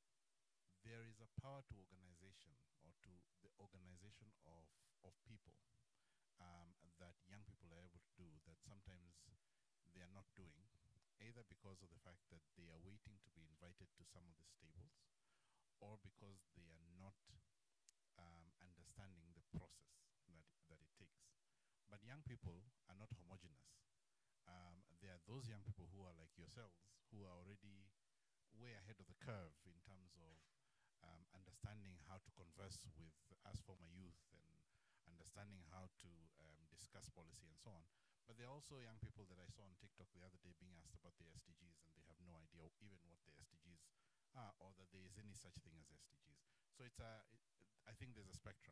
there is a power to organization, or to the organization of, of people, um, that young people are able to do that sometimes they are not doing, either because of the fact that they are waiting to be invited to some of the stables, or because they are not um, understanding the process that, that it takes. But young people are not homogeneous. Um, there are those young people who are like yourselves, who are already way ahead of the curve in terms of um, understanding how to converse with us former youth, and understanding how to um, discuss policy and so on. But there are also young people that I saw on TikTok the other day being asked about the S D Gs, and they have no idea even what the S D Gs are, or that there is any such thing as S D Gs. So it's a, it, I think there's a spectrum.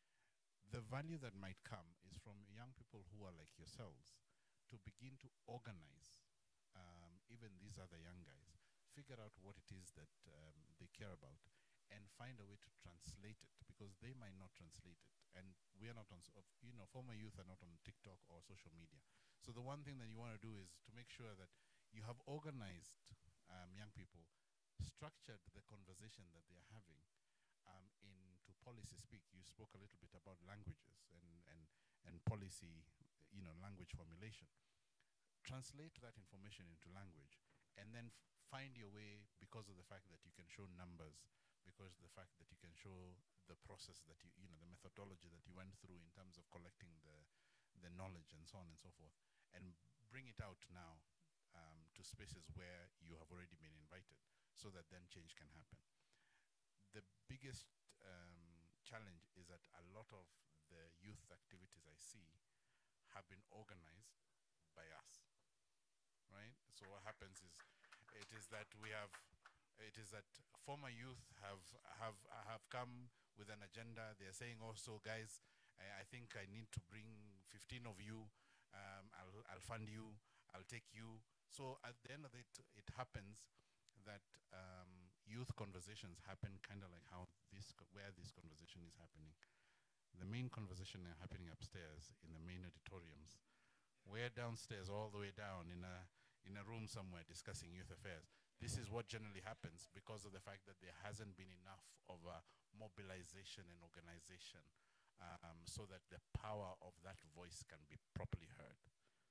The value that might come is from young people who are like yourselves to begin to organize um, even these other young guys, figure out what it is that um, they care about, and find a way to translate it, because they might not translate it. And we are not on, so, you know, former youth are not on TikTok or social media. So the one thing that you want to do is to make sure that you have organized um, young people, structured the conversation that they are having um, into policy speak. You spoke a little bit about languages and, and, and policy, you know, language formulation. Translate that information into language, and then find your way, because of the fact that you can show numbers, because of the fact that you can show the process that you, you know, the methodology that you went through in terms of collecting the, the knowledge and so on and so forth, and bring it out now um, to spaces where you have already been invited, so that then change can happen. The biggest um, challenge is that a lot of the youth activities I see have been organized by us, right? So what happens is, it is that we have, it is that former youth have have have come with an agenda. They are saying also, guys, I, I think I need to bring fifteen of you. Um, I'll I'll fund you. I'll take you. So at the end of it, it happens that um, youth conversations happen kind of like how this, where this conversation is happening. The main conversation is happening upstairs in the main auditoriums. We're downstairs, all the way down in a in a room somewhere discussing youth affairs. This is what generally happens because of the fact that there hasn't been enough of a mobilization and organization um, so that the power of that voice can be properly heard.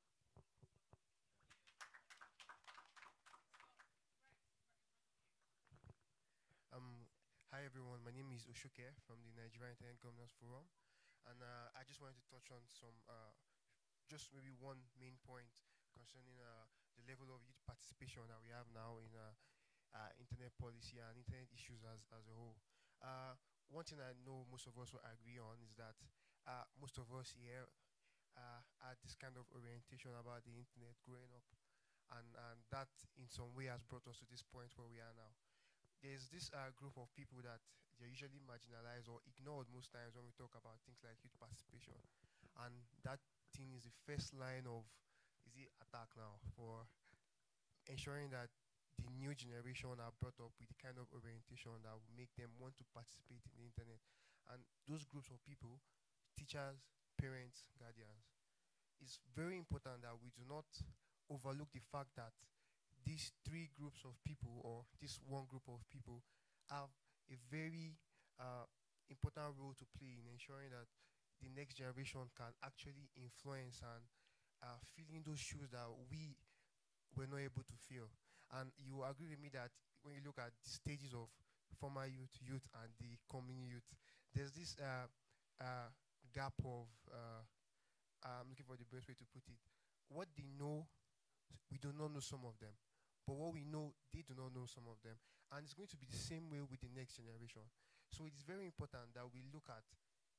Um, hi everyone, my name is Oshoke from the Nigerian Internet Governance Forum, and uh, I just wanted to touch on some, uh, just maybe one main point concerning uh, the level of youth participation that we have now in uh, uh, internet policy and internet issues as, as a whole. Uh, one thing I know most of us will agree on is that uh, most of us here uh, had this kind of orientation about the internet growing up, and, and that in some way has brought us to this point where we are now. There's this uh, group of people that they're usually marginalized or ignored most times when we talk about things like youth participation, and that thing is the first line of is it attack now for ensuring that the new generation are brought up with the kind of orientation that will make them want to participate in the internet. And those groups of people, teachers, parents, guardians, it's very important that we do not overlook the fact that these three groups of people, or this one group of people, have a very uh, important role to play in ensuring that the next generation can actually influence and uh, fill in those shoes that we were not able to fill. And you agree with me that when you look at the stages of former youth, youth, and the coming youth, there's this uh, uh, gap of, uh, I'm looking for the best way to put it. What they know, we do not know some of them. But what we know, they do not know some of them. And it's going to be the same way with the next generation. So it's very important that we look at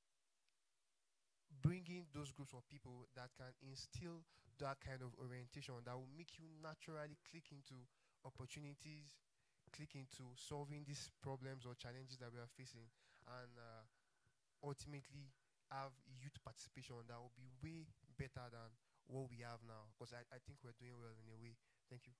bringing those groups of people that can instill that kind of orientation that will make you naturally click into opportunities, click into solving these problems or challenges that we are facing, and uh, ultimately have youth participation that will be way better than what we have now, because I, I think we're doing well in a way. Thank you.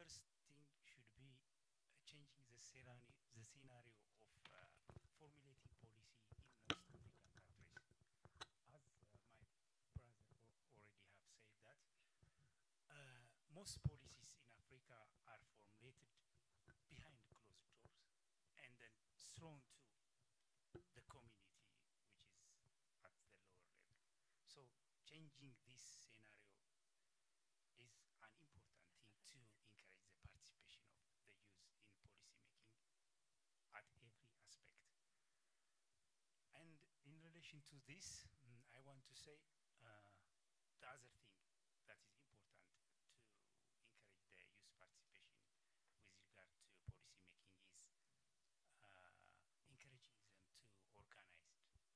first thing should be uh, changing the scenario, the scenario of uh, formulating policy in most African countries. As uh, my brother al- already have said that uh, most policies in Africa are formulated behind closed doors and then thrown to the community, which is at the lower level. So changing this scenario is an important thing to encourage the participation of the youth in policy making at every aspect. And in relation to this, mm, I want to say uh, the other thing that is important to encourage the youth participation with regard to policy making is uh, encouraging them to organize.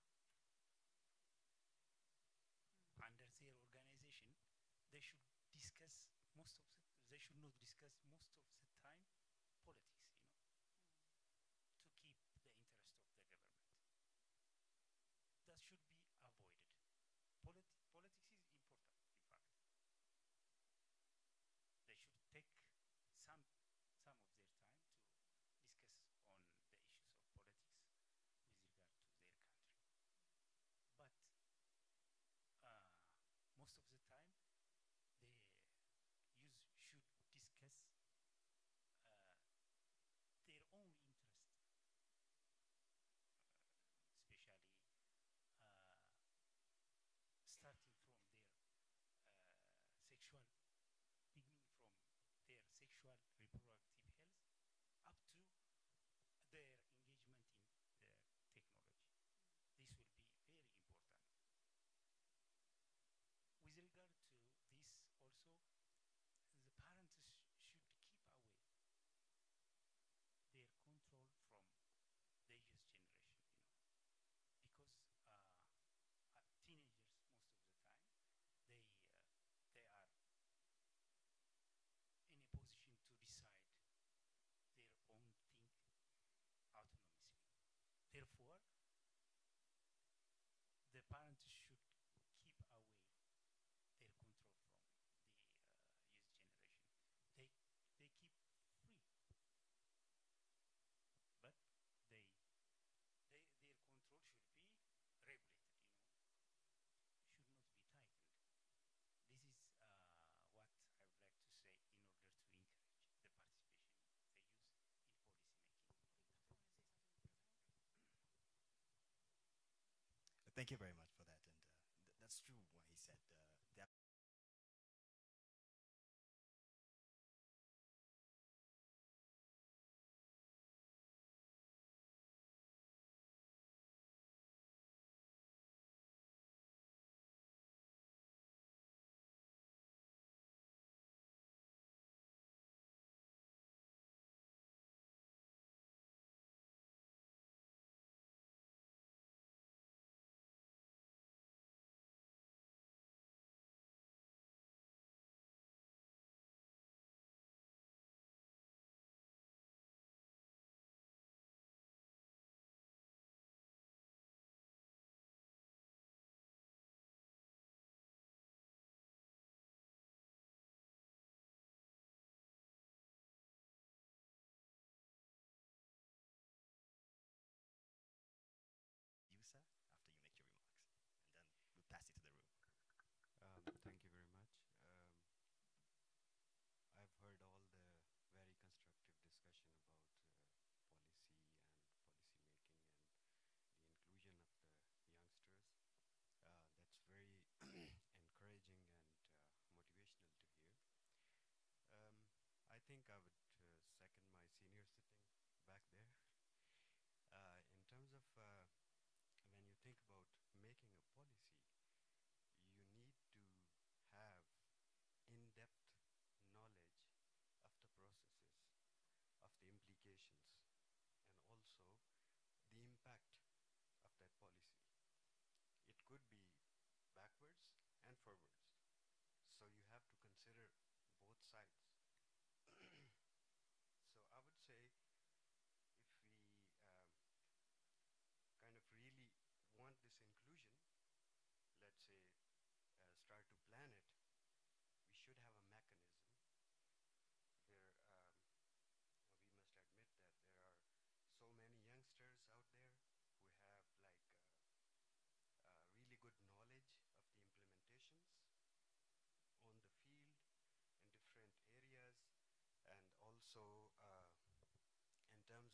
Under their organization, they should discuss most of the, they should not discuss most of the time politics, you know, to keep the interest of the government. That should be avoided. Polit- politics is important, in fact. They should take some some of their time to discuss on the issues of politics with regard to their country. But uh, most of the time, the youth should discuss uh, their own interest, especially uh, starting from their uh, sexual, beginning from their sexual reproductive health up to their engagement in the technology. This will be very important. With regard to this also, the parents should keep away their control from the youth generation, you know, because uh, uh, teenagers most of the time they uh, they are in a position to decide their own thing autonomously. Therefore, the parents should keep away their control from the uh, youth generation. They they keep free, but they they their control should be regulated. You know, should not be tightened. This is uh, what I would like to say in order to encourage the participation of the youth in policy making. Thank you very much for that. And uh, th- that's true what he said. Uh, the Yusa, after you make your remarks, and then we'll pass it to the room. Um, thank you very much. Um, I've heard all the very constructive discussion about uh, policy and policy making and the inclusion of the youngsters. Uh, that's very encouraging and uh, motivational to hear. Um, I think I would uh, second my senior sitting back there. Uh, in terms of uh, when you think about making a policy, you need to have in-depth knowledge of the processes, of the implications, and also the impact of that policy. It could be backwards and forwards. So you have to consider both sides. So I would say if we um, kind of really want this inclusion, let's say uh, start to plan it, we should have a mechanism where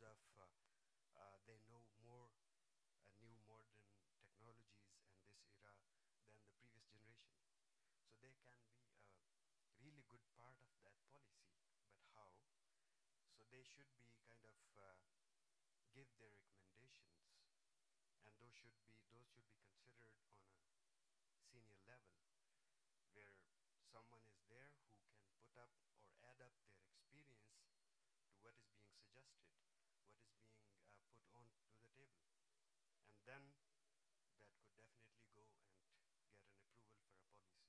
of uh, uh, they know more uh, new modern technologies and this era than the previous generation. So they can be a really good part of that policy. But how? So they should be kind of uh, give their recommendations, and those should be those should be considered on a senior level, where someone is there who can put up or add up their experience to what is being suggested, what is being uh, put on to the table, and then that could definitely go and get an approval for a policy.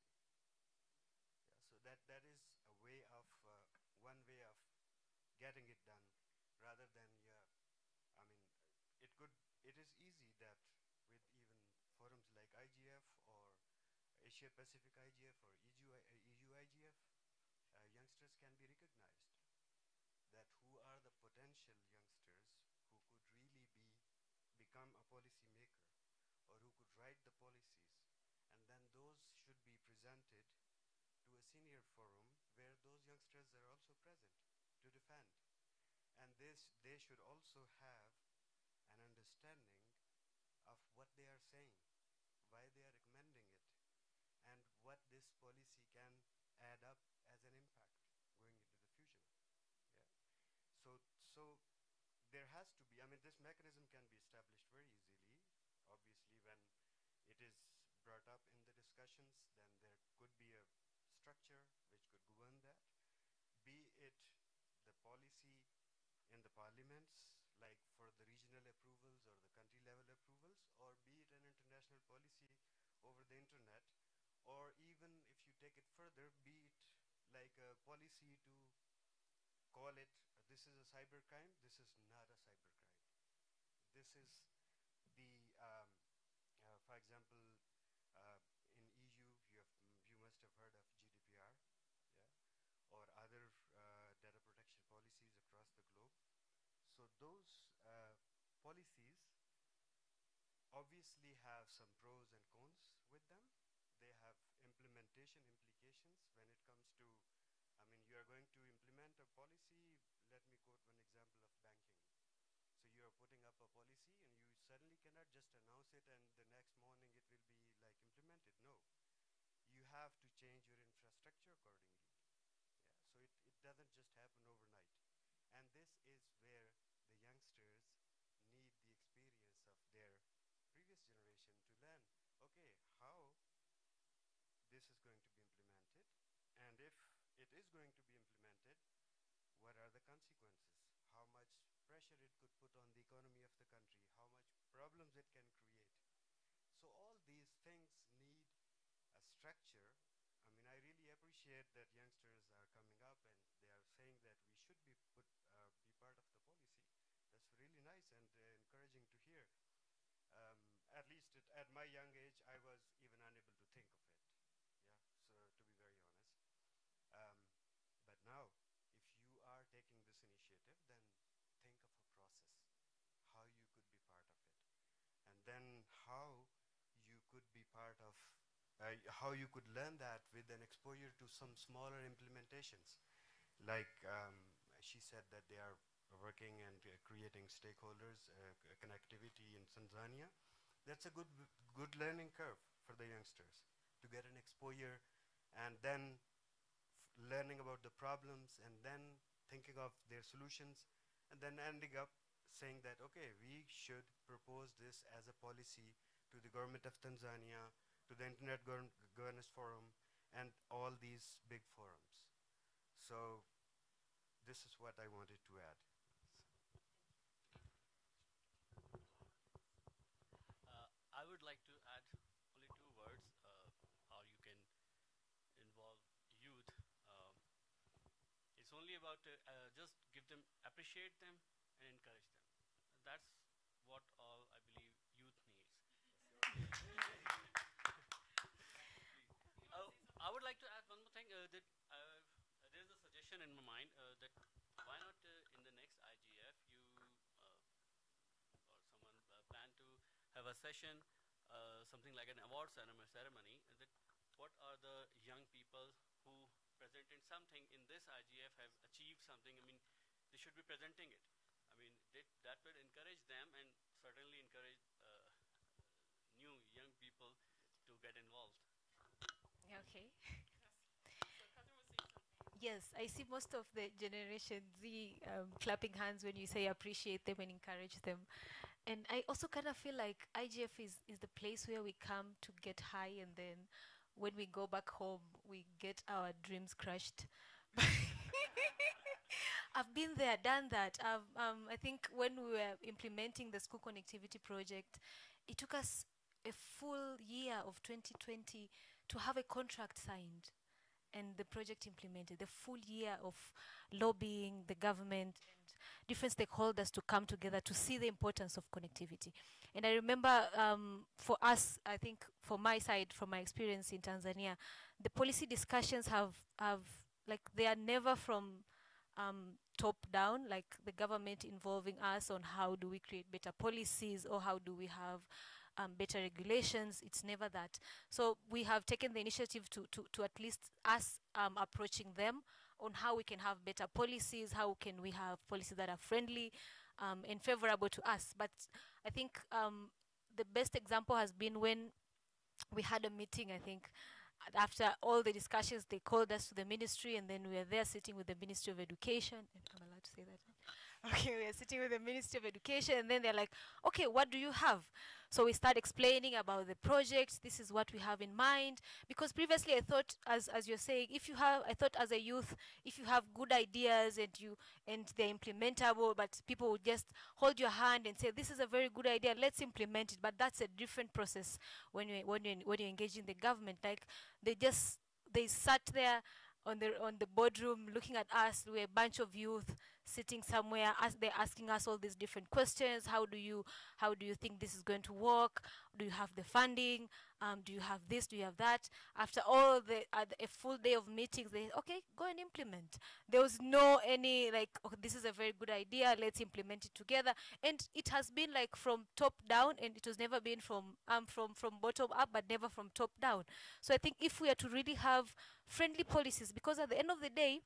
Yeah, so that that is a way of uh, one way of getting it done, rather than yeah. I mean, it could it is easy that with even forums like I G F or Asia Pacific I G F or E U, uh, E U I G F, uh, youngsters can be recognized, that who are the potential youngsters who could really be become a policy maker, or who could write the policies, and then those should be presented to a senior forum where those youngsters are also present to defend, and this they should also have an understanding of what they are saying, why they are recommending it, and what this policy can add up as an impact going into the future. Yeah. So so there has to be, I mean, this mechanism can be established very easily. Obviously, when it is brought up in the discussions, then there could be a structure which could govern that, be it the policy in the parliaments, like for the regional approvals or the country level approvals, or be it an international policy over the internet, or even if you take it further, be it like a policy to call it, uh, this is a cybercrime, this is not a cybercrime. This is the, um, uh, for example, uh, in E U, you have mm, you must have heard of G D P R, yeah, or other uh, data protection policies across the globe. So those uh, policies obviously have some pros and cons with them. They have implementation implications when it comes to, I mean, you are going to implement a policy. Let me quote one example of banking. So you are putting up a policy and you suddenly cannot just announce it and the next morning it will be like implemented. No, you have to change your infrastructure accordingly. Yeah. So it, it doesn't just happen overnight. And this is where the youngsters need the experience of their previous generation to learn, okay, how this is going to be implemented, and if it is going to be implemented, what are the consequences? How much pressure it could put on the economy of the country? How much problems it can create? So all these things need a structure. I mean, I really appreciate that youngsters are coming up and they are saying that we should be put, uh, be part of the policy. That's really nice and uh, encouraging to hear. Um, at least at, at my young age, I was even unable to think of it. Yeah, so to be very honest. Um, but now, if you are taking this initiative, then think of a process, how you could be part of it, and then how you could be part of, uh, how you could learn that with an exposure to some smaller implementations. Like um, she said that they are working and uh, creating stakeholders, uh, c- connectivity in Tanzania. That's a good, good learning curve for the youngsters to get an exposure and then f- learning about the problems and then thinking of their solutions and then ending up saying that, okay, we should propose this as a policy to the government of Tanzania, to the Internet Govern- Governance Forum, and all these big forums. So this is what I wanted to add. Uh, I would like to add only two words, uh, how you can involve youth. Um, it's only about uh, uh, just give them, appreciate them, and encourage them. That's what all I believe youth needs. Uh, I would like to add one more thing. Uh, that uh, there's a suggestion in my mind uh, that why not uh, in the next I G F you uh, or someone uh, plan to have a session, uh, something like an award ceremony, ceremony, and that what are the young people who presented something in this I G F have achieved something. I mean, they should be presenting it. I mean, did, that will encourage them and certainly encourage uh, new young people to get involved. Okay. Yes, I see most of the Generation Z um, clapping hands when you say appreciate them and encourage them. And I also kind of feel like I G F is, is the place where we come to get high, and then when we go back home, we get our dreams crushed. I've been there, done that. I've, um, I think when we were implementing the school connectivity project, it took us a full year of twenty twenty to have a contract signed and the project implemented, the full year of lobbying the government and different stakeholders to come together to see the importance of connectivity. And I remember um, for us, I think for my side, from my experience in Tanzania, the policy discussions have, have like, they are never from um, top down, like the government involving us on how do we create better policies or how do we have um, better regulations. It's never that. So we have taken the initiative to, to, to at least us um, approaching them on how we can have better policies, how can we have policies that are friendly um, and favorable to us. But I think um, the best example has been when we had a meeting, I think, after all the discussions, they called us to the ministry, and then we were there sitting with the Ministry of Education. I'm allowed to say that? Okay, we are sitting with the Ministry of Education, and then they're like, okay, what do you have? So we start explaining about the project. This is what we have in mind. Because previously I thought, as, as you're saying, if you have, I thought as a youth, if you have good ideas and you and they're implementable, but people would just hold your hand and say, this is a very good idea, let's implement it. But that's a different process when you when you when you engage in the government. Like they just they sat there on the on the boardroom looking at us. We're a bunch of youth sitting somewhere. As they're asking us all these different questions. How do you how do you think this is going to work? Do you have the funding? Um, do you have this? Do you have that? After all the uh, a full day of meetings, they okay, go and implement. There was no any like, okay, this is a very good idea. Let's implement it together. And it has been like from top down, and it was never been from um from from bottom up, but never from top down. So I think if we are to really have friendly policies, because at the end of the day,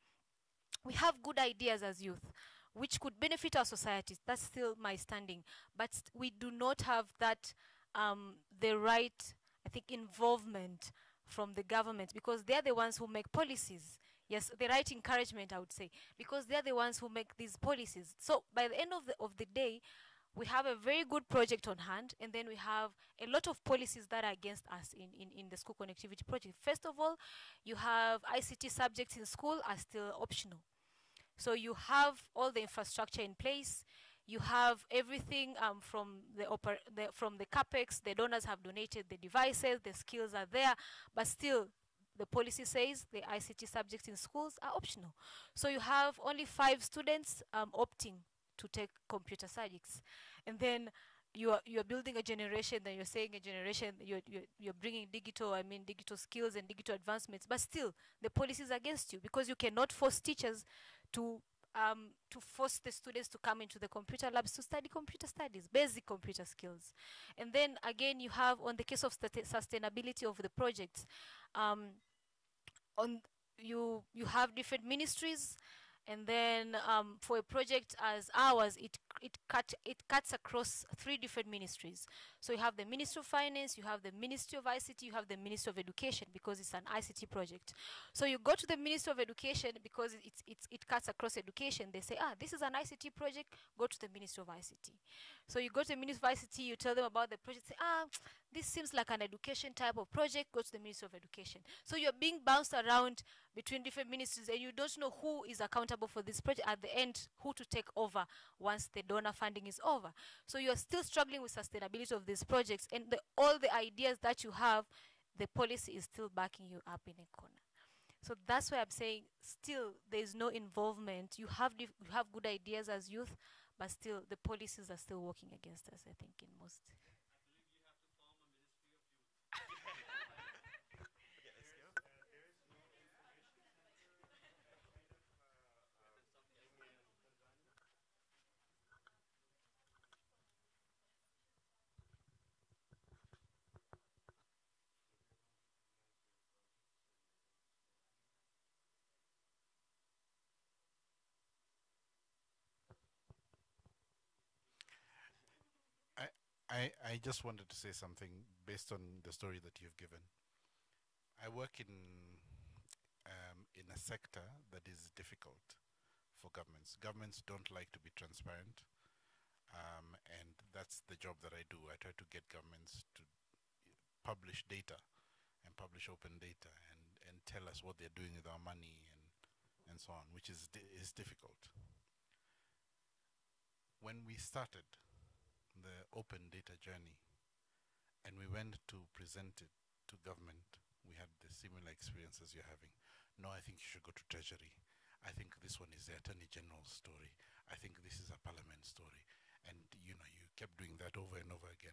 we have good ideas as youth which could benefit our societies. That's still my standing. But we do not have that um, the right, I think, involvement from the government, because they're the ones who make policies. Yes, the right encouragement, I would say, because they're the ones who make these policies. So by the end of the, of the day, we have a very good project on hand, and then we have a lot of policies that are against us in, in, in the school connectivity project. First of all, you have I C T subjects in school are still optional. So you have all the infrastructure in place. You have everything um, from the, oper the from the CAPEX. The donors have donated the devices. The skills are there, but still, the policy says the I C T subjects in schools are optional. So you have only five students um, opting to take computer subjects, and then you are you're building a generation. Then you're saying a generation. You're, you're you're bringing digital. I mean digital skills and digital advancements. But still, the policy is against you, because you cannot force teachers to um, to force the students to come into the computer labs to study computer studies, basic computer skills. And then again, you have, on the case of sustainability of the projects, um, on you you have different ministries, and then um, for a project as ours, it it cut it cuts across three different ministries. So you have the Ministry of Finance, you have the Ministry of I C T, you have the Ministry of Education, because it's an I C T project. So you go to the Ministry of Education because it's it's it cuts across education. They say, ah, this is an I C T project. Go to the Ministry of I C T. So you go to the Ministry of I C T, you tell them about the project. Say, ah, this seems like an education type of project. Go to the Ministry of Education. So you're being bounced around between different ministries, and you don't know who is accountable for this project at the end, who to take over once the donor funding is over. So you're still struggling with sustainability of these projects, and the, all the ideas that you have, the policy is still backing you up in a corner. So that's why I'm saying still there is no involvement. You have you have good ideas as youth, but still the policies are still working against us, I think, in most. I, I just wanted to say something based on the story that you've given. I work in um, in a sector that is difficult for governments. Governments don't like to be transparent, um, and that's the job that I do. I try to get governments to publish data and publish open data and, and tell us what they're doing with our money and, and so on, which is, di is difficult. When we started the open data journey and we went to present it to government, we had the similar experience as you're having. No, I think you should go to Treasury. I think this one is the Attorney General's story. I think this is a Parliament story. And you know, you kept doing that over and over again.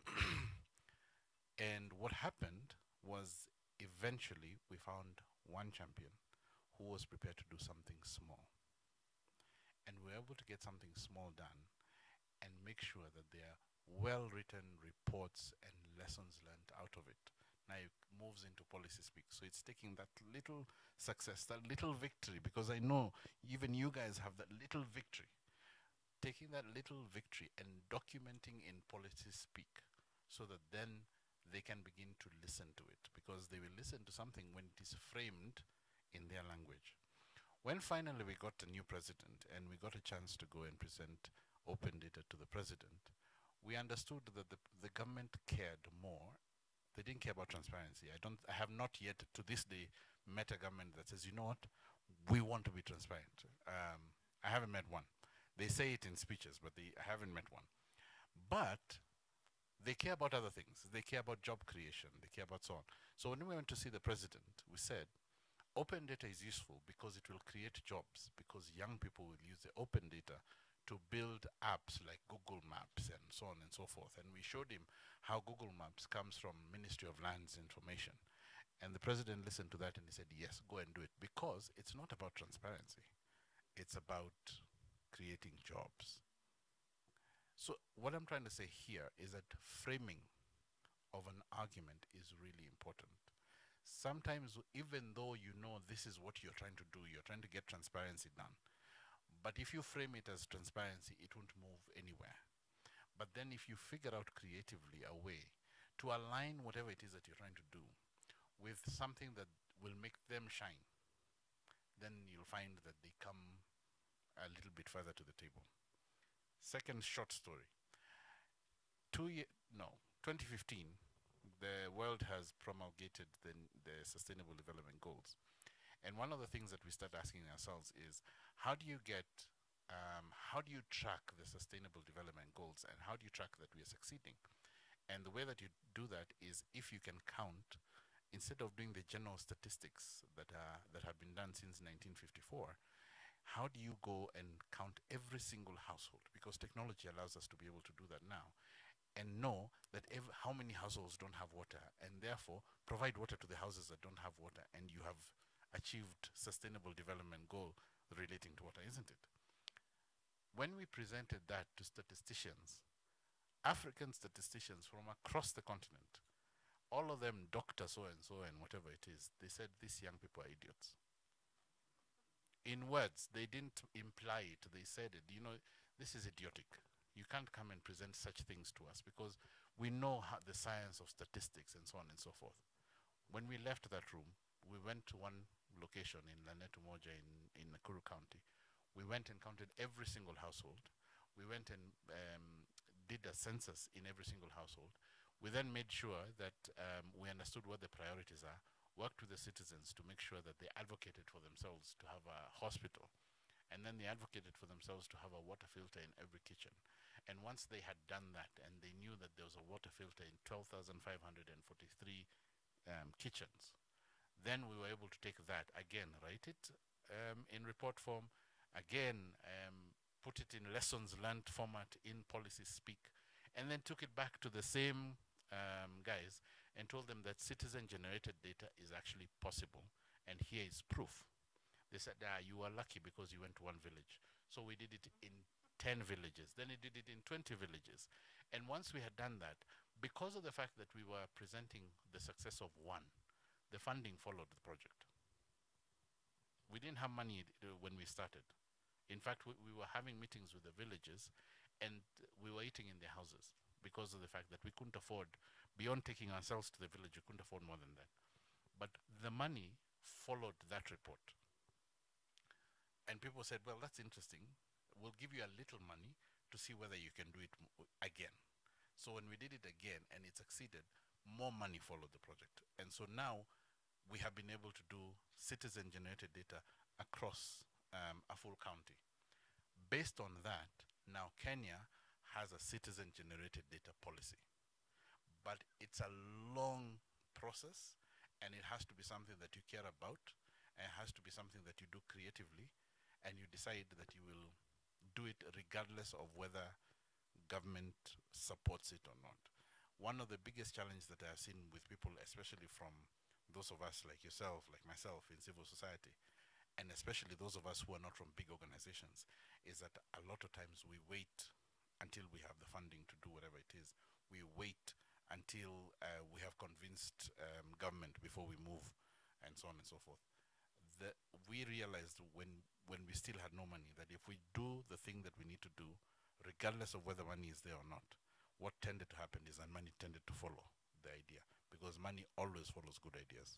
And what happened was eventually we found one champion who was prepared to do something small. And we were able to get something small done and make sure that there are well-written reports and lessons learned out of it. Now it moves into policy speak. So it's taking that little success, that little victory, because I know even you guys have that little victory. Taking that little victory and documenting in policy speak so that then they can begin to listen to it, because they will listen to something when it is framed in their language. When finally we got a new president and we got a chance to go and present open data to the president, we understood that the, the government cared more. They didn't care about transparency. I don't, I have not yet to this day met a government that says, you know what, we want to be transparent. Um, I haven't met one. They say it in speeches, but they, I haven't met one. But they care about other things. They care about job creation. They care about so on. So when we went to see the president, we said, open data is useful because it will create jobs, because young people will use the open data to build apps like Google Maps and so on and so forth. And we showed him how Google Maps comes from Ministry of Lands Information. And the president listened to that and he said, yes, go and do it, because it's not about transparency. It's about creating jobs. So what I'm trying to say here is that framing of an argument is really important. Sometimes, even though you know this is what you're trying to do, you're trying to get transparency done. But if you frame it as transparency, it won't move anywhere. But then if you figure out creatively a way to align whatever it is that you're trying to do with something that will make them shine, then you'll find that they come a little bit further to the table. Second short story. Two year, no, twenty fifteen, the world has promulgated the, the Sustainable Development Goals. And one of the things that we start asking ourselves is, how do you get, um, how do you track the Sustainable Development Goals, and how do you track that we are succeeding? And the way that you do that is if you can count, instead of doing the general statistics that, are, that have been done since nineteen fifty-four, how do you go and count every single household? Because technology allows us to be able to do that now, and know that ev how many households don't have water, and therefore provide water to the houses that don't have water, and you have achieved sustainable development goal relating to water, isn't it? When we presented that to statisticians, African statisticians from across the continent, all of them doctor so-and-so and whatever it is, they said these young people are idiots. In words, they didn't imply it, they said it, you know, this is idiotic. You can't come and present such things to us because we know how the science of statistics and so on and so forth. When we left that room, we went to one location in Lanetu Moja in, in Nakuru County. We went and counted every single household. We went and um, did a census in every single household. We then made sure that um, we understood what the priorities are, worked with the citizens to make sure that they advocated for themselves to have a hospital. And then they advocated for themselves to have a water filter in every kitchen. And once they had done that, and they knew that there was a water filter in twelve thousand five hundred forty-three um, kitchens, then we were able to take that, again, write it um, in report form, again, um, put it in lessons learned format in policy speak, and then took it back to the same um, guys and told them that citizen-generated data is actually possible, and here is proof. They said, ah, you are lucky because you went to one village. So we did it in ten villages. Then we did it in twenty villages. And once we had done that, because of the fact that we were presenting the success of one, the funding followed the project. We didn't have money uh, when we started. In fact, we, we were having meetings with the villages, and we were eating in their houses because of the fact that we couldn't afford, beyond taking ourselves to the village, we couldn't afford more than that. But the money followed that report. And people said, well, that's interesting. We'll give you a little money to see whether you can do it again. So when we did it again and it succeeded, more money followed the project. And so now we have been able to do citizen-generated data across um, a full county. Based on that, now Kenya has a citizen-generated data policy. But it's a long process, and it has to be something that you care about, and it has to be something that you do creatively, and you decide that you will do it regardless of whether government supports it or not. One of the biggest challenges that I have seen with people, especially from those of us like yourself, like myself in civil society, and especially those of us who are not from big organizations, is that a lot of times we wait until we have the funding to do whatever it is. We wait until uh, we have convinced um, government before we move, and so on and so forth. The, we realized when, when we still had no money that if we do the thing that we need to do, regardless of whether money is there or not, what tended to happen is that money tended to follow the idea, because money always follows good ideas.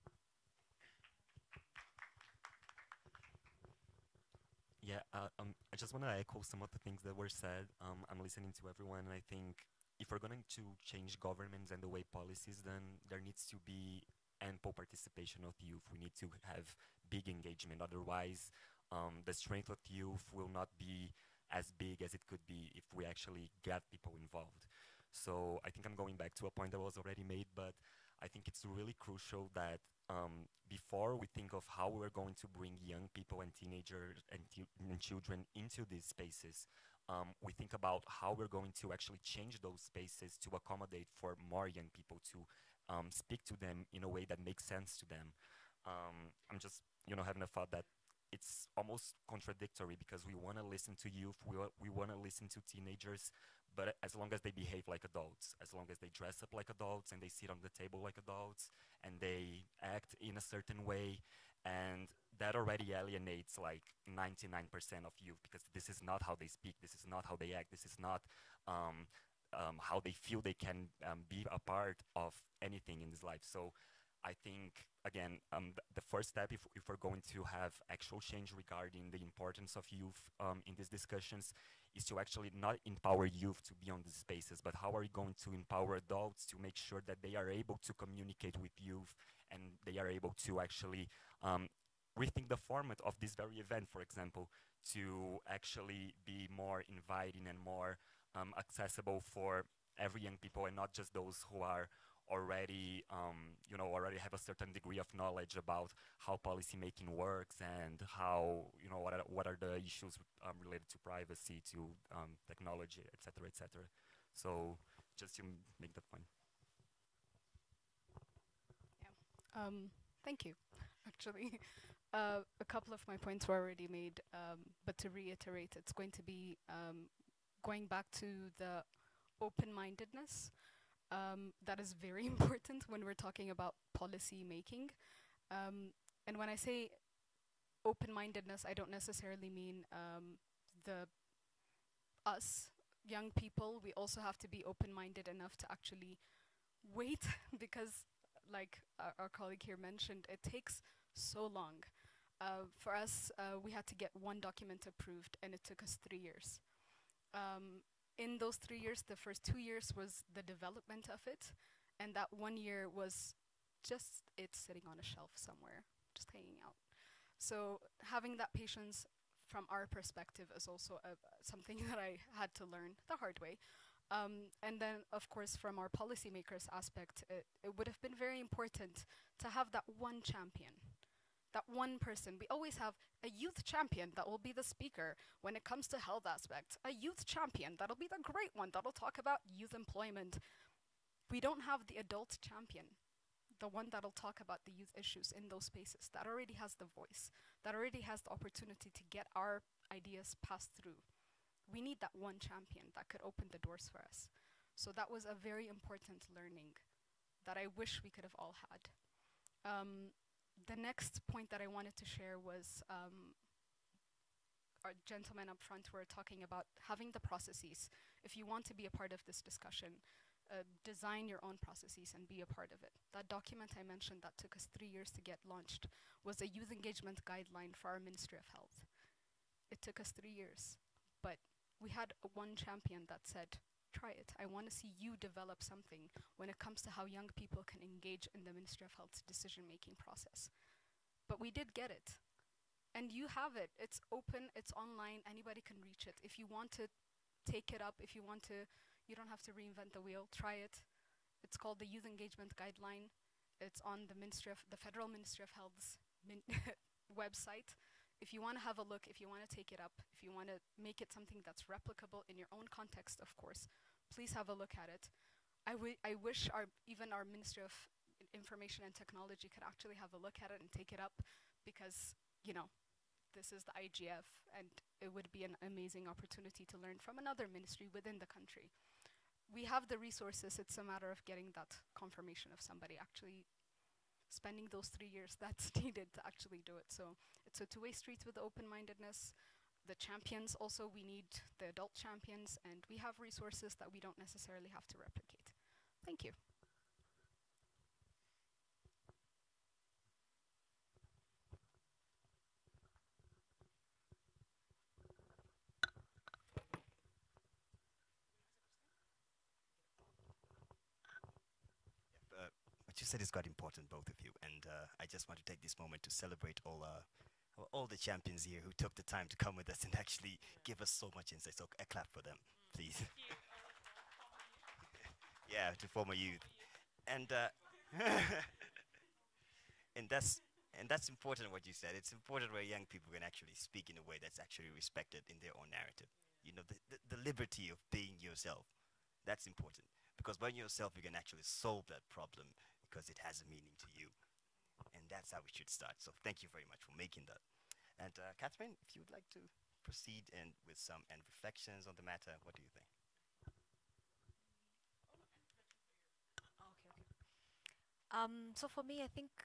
Yeah, uh, um, I just want to echo some of the things that were said. Um, I'm listening to everyone, and I think if we're going to change governments and the way policies, then there needs to be ample participation of youth. We need to have big engagement. Otherwise, um, the strength of youth will not be as big as it could be if we actually get people involved. So I think I'm going back to a point that was already made, but I think it's really crucial that um, before we think of how we're going to bring young people and teenagers and, and children into these spaces, um, we think about how we're going to actually change those spaces to accommodate for more young people, to um, speak to them in a way that makes sense to them. Um, I'm just, you know, having a thought that it's almost contradictory, because we want to listen to youth, we, wa we want to listen to teenagers, but as long as they behave like adults, as long as they dress up like adults and they sit on the table like adults and they act in a certain way, and that already alienates like ninety-nine percent of youth, because this is not how they speak, this is not how they act, this is not um, um, how they feel they can um, be a part of anything in this life. So I think, again, um, th the first step, if, if we're going to have actual change regarding the importance of youth um, in these discussions, is to actually not empower youth to be on these spaces, but how are we going to empower adults to make sure that they are able to communicate with youth and they are able to actually um, rethink the format of this very event, for example, to actually be more inviting and more um, accessible for every young people, and not just those who are already, um, you know, already have a certain degree of knowledge about how policy making works and how, you know, what are, what are the issues um, related to privacy, to um, technology, et cetera, et cetera. So just to make that point. Yeah. Um, thank you, actually. Uh, a couple of my points were already made, um, but to reiterate, it's going to be um, going back to the open-mindedness. Um, that is very important when we're talking about policy making. Um, and when I say open-mindedness, I don't necessarily mean um, the us, young people. We also have to be open-minded enough to actually wait, because like our, our colleague here mentioned, it takes so long. Uh, for us, uh, we had to get one document approved, and it took us three years. Um, In those three years, the first two years was the development of it, and that one year was just it sitting on a shelf somewhere, just hanging out. So having that patience from our perspective is also a, something that I had to learn the hard way. Um, and then, of course, from our policymakers aspect, it, it would have been very important to have that one champion. That one person. We always have a youth champion that will be the speaker when it comes to health aspects. A youth champion that'll be the great one that'll talk about youth employment. We don't have the adult champion, the one that'll talk about the youth issues in those spaces, that already has the voice, that already has the opportunity to get our ideas passed through. We need that one champion that could open the doors for us. So that was a very important learning that I wish we could have all had. Um, The next point that I wanted to share was um, our gentlemen up front were talking about having the processes if you want to be a part of this discussion, uh, design your own processes and be a part of it. That document I mentioned that took us three years to get launched was a youth engagement guideline for our Ministry of Health. It took us three years, but we had a one champion that said, try it. I want to see you develop something when it comes to how young people can engage in the Ministry of Health's decision-making process. But we did get it. And you have it. It's open, it's online, anybody can reach it. If you want to take it up, if you want to, you don't have to reinvent the wheel, try it. It's called the Youth Engagement Guideline. It's on the Ministry of, the Federal Ministry of Health's min website. If you want to have a look, if you want to take it up, if you want to make it something that's replicable in your own context, of course, please have a look at it. I, I wish our, even our Ministry of Information and Technology could actually have a look at it and take it up, because, you know, this is the I G F, and it would be an amazing opportunity to learn from another ministry within the country. We have the resources, it's a matter of getting that confirmation of somebody actually spending those three years that's needed to actually do it. So it's a two-way street with open-mindedness. The champions also, we need the adult champions, and we have resources that we don't necessarily have to replicate. Thank you. What you said is quite important, both of you, and uh, I just want to take this moment to celebrate all uh, all the champions here who took the time to come with us and actually give us so much insight. So a clap for them, please. Yeah, to former youth, and uh, and that's and that's important what you said. It's important where young people can actually speak in a way that's actually respected in their own narrative. You know, the the, the liberty of being yourself. That's important, because when you're yourself, you can actually solve that problem, because it has a meaning to you. And that's how we should start. So thank you very much for making that. And uh, Catherine, if you would like to proceed and with some end reflections on the matter, what do you think? Okay, okay. Um, so for me, I think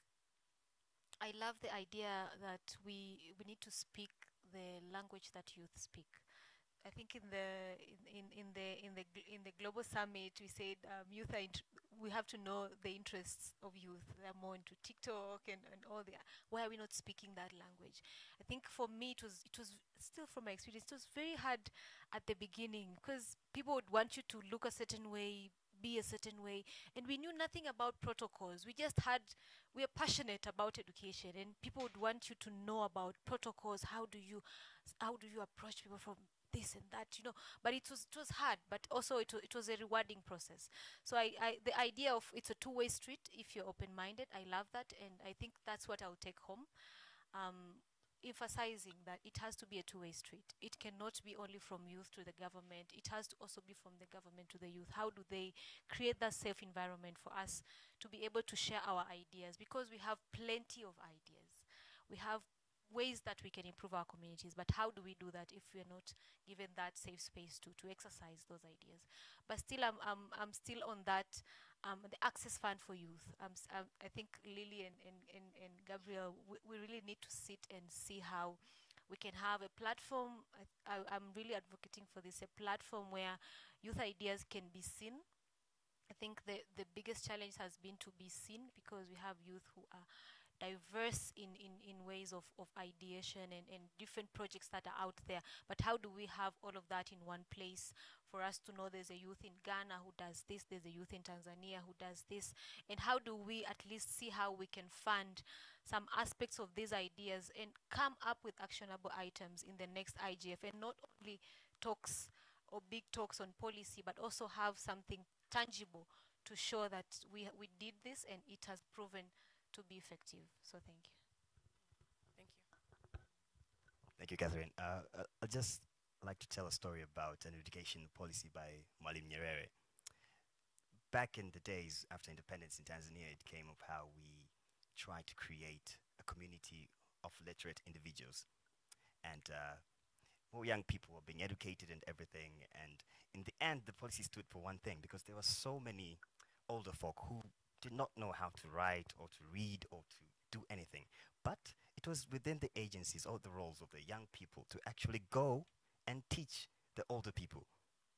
I love the idea that we we need to speak the language that youth speak. I think in the in, in, in the in the in the global summit we said um, youth are int we have to know the interests of youth. They're more into TikTok and, and all the. Why are we not speaking that language? I think for me it was it was still from my experience. It was very hard at the beginning, because people would want you to look a certain way, be a certain way, and we knew nothing about protocols. We just had we are passionate about education, and people would want you to know about protocols. How do you how do you approach people from this and that, you know? But it was it was hard, but also it was it was a rewarding process. So I, I the idea of it's a two-way street if you're open-minded, I love that, and I think that's what I'll take home. Um, emphasizing that it has to be a two-way street. It cannot be only from youth to the government. It has to also be from the government to the youth. How do they create that safe environment for us to be able to share our ideas? Because we have plenty of ideas. We have ways that we can improve our communities, but how do we do that if we're not given that safe space to to exercise those ideas? But still, I'm I'm, I'm still on that um, the access fund for youth. Um, um, I think Lily and, and, and, and Gabriel, we, we really need to sit and see how we can have a platform. I, I, I'm really advocating for this, a platform where youth ideas can be seen. I think the, the biggest challenge has been to be seen, because we have youth who are diverse in, in, in ways of, of ideation and, and different projects that are out there. But how do we have all of that in one place for us to know there's a youth in Ghana who does this, there's a youth in Tanzania who does this, and how do we at least see how we can fund some aspects of these ideas and come up with actionable items in the next I G F, and not only talks or big talks on policy, but also have something tangible to show that we, we did this and it has proven to be effective. So thank you. Thank you. Thank you, Catherine. Uh, uh, I'd just like to tell a story about an education policy by Mwalimu Nyerere. Back in the days after independence in Tanzania, it came of how we tried to create a community of literate individuals. And uh, more young people were being educated and everything. And in the end, the policy stood for one thing, because there were so many older folk who did not know how to write or to read or to do anything. But it was within the agencies or the roles of the young people to actually go and teach the older people.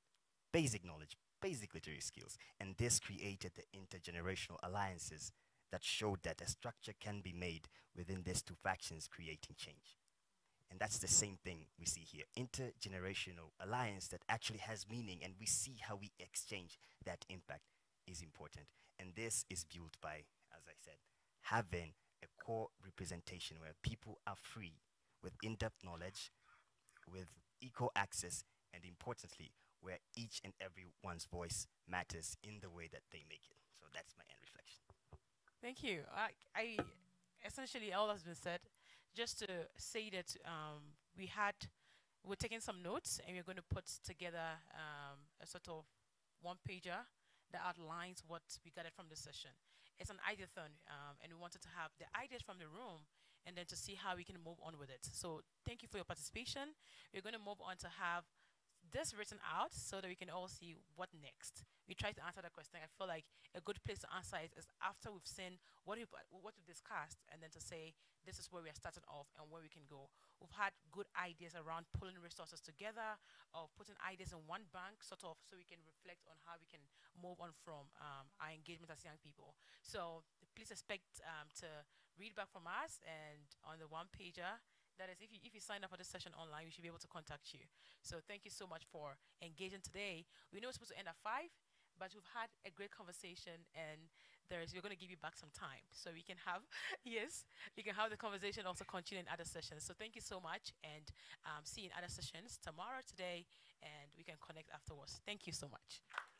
basic knowledge, basic literary skills. And this created the intergenerational alliances that showed that a structure can be made within these two factions, creating change. And that's the same thing we see here. Intergenerational alliance that actually has meaning, and we see how we exchange that impact is important. And this is built by, as I said, having a core representation where people are free with in-depth knowledge, with equal access, and importantly, where each and everyone's voice matters in the way that they make it. So that's my end reflection. Thank you. I, I essentially all has been said. Just to say that um, we had, we're taking some notes and we're going to put together um, a sort of one pager that outlines what we gathered from the session. It's an ideathon, um, and we wanted to have the ideas from the room and then to see how we can move on with it. So thank you for your participation. We're going to move on to have this written out so that we can all see what next. We try to answer that question. I feel like a good place to answer it is after we've seen what we've, what we've discussed, and then to say this is where we are starting off and where we can go. We've had good ideas around pulling resources together, or putting ideas in one bank, sort of, so we can reflect on how we can move on from um, our engagement as young people. So please expect um, to read back from us, and on the one pager, that is, if you, if you sign up for this session online, we should be able to contact you. So thank you so much for engaging today. We know it's supposed to end at five, but we've had a great conversation, and there's, we're going to give you back some time so we can have, yes, we can have the conversation also continue in other sessions. So thank you so much, and um, see you in other sessions tomorrow, today, and we can connect afterwards. Thank you so much.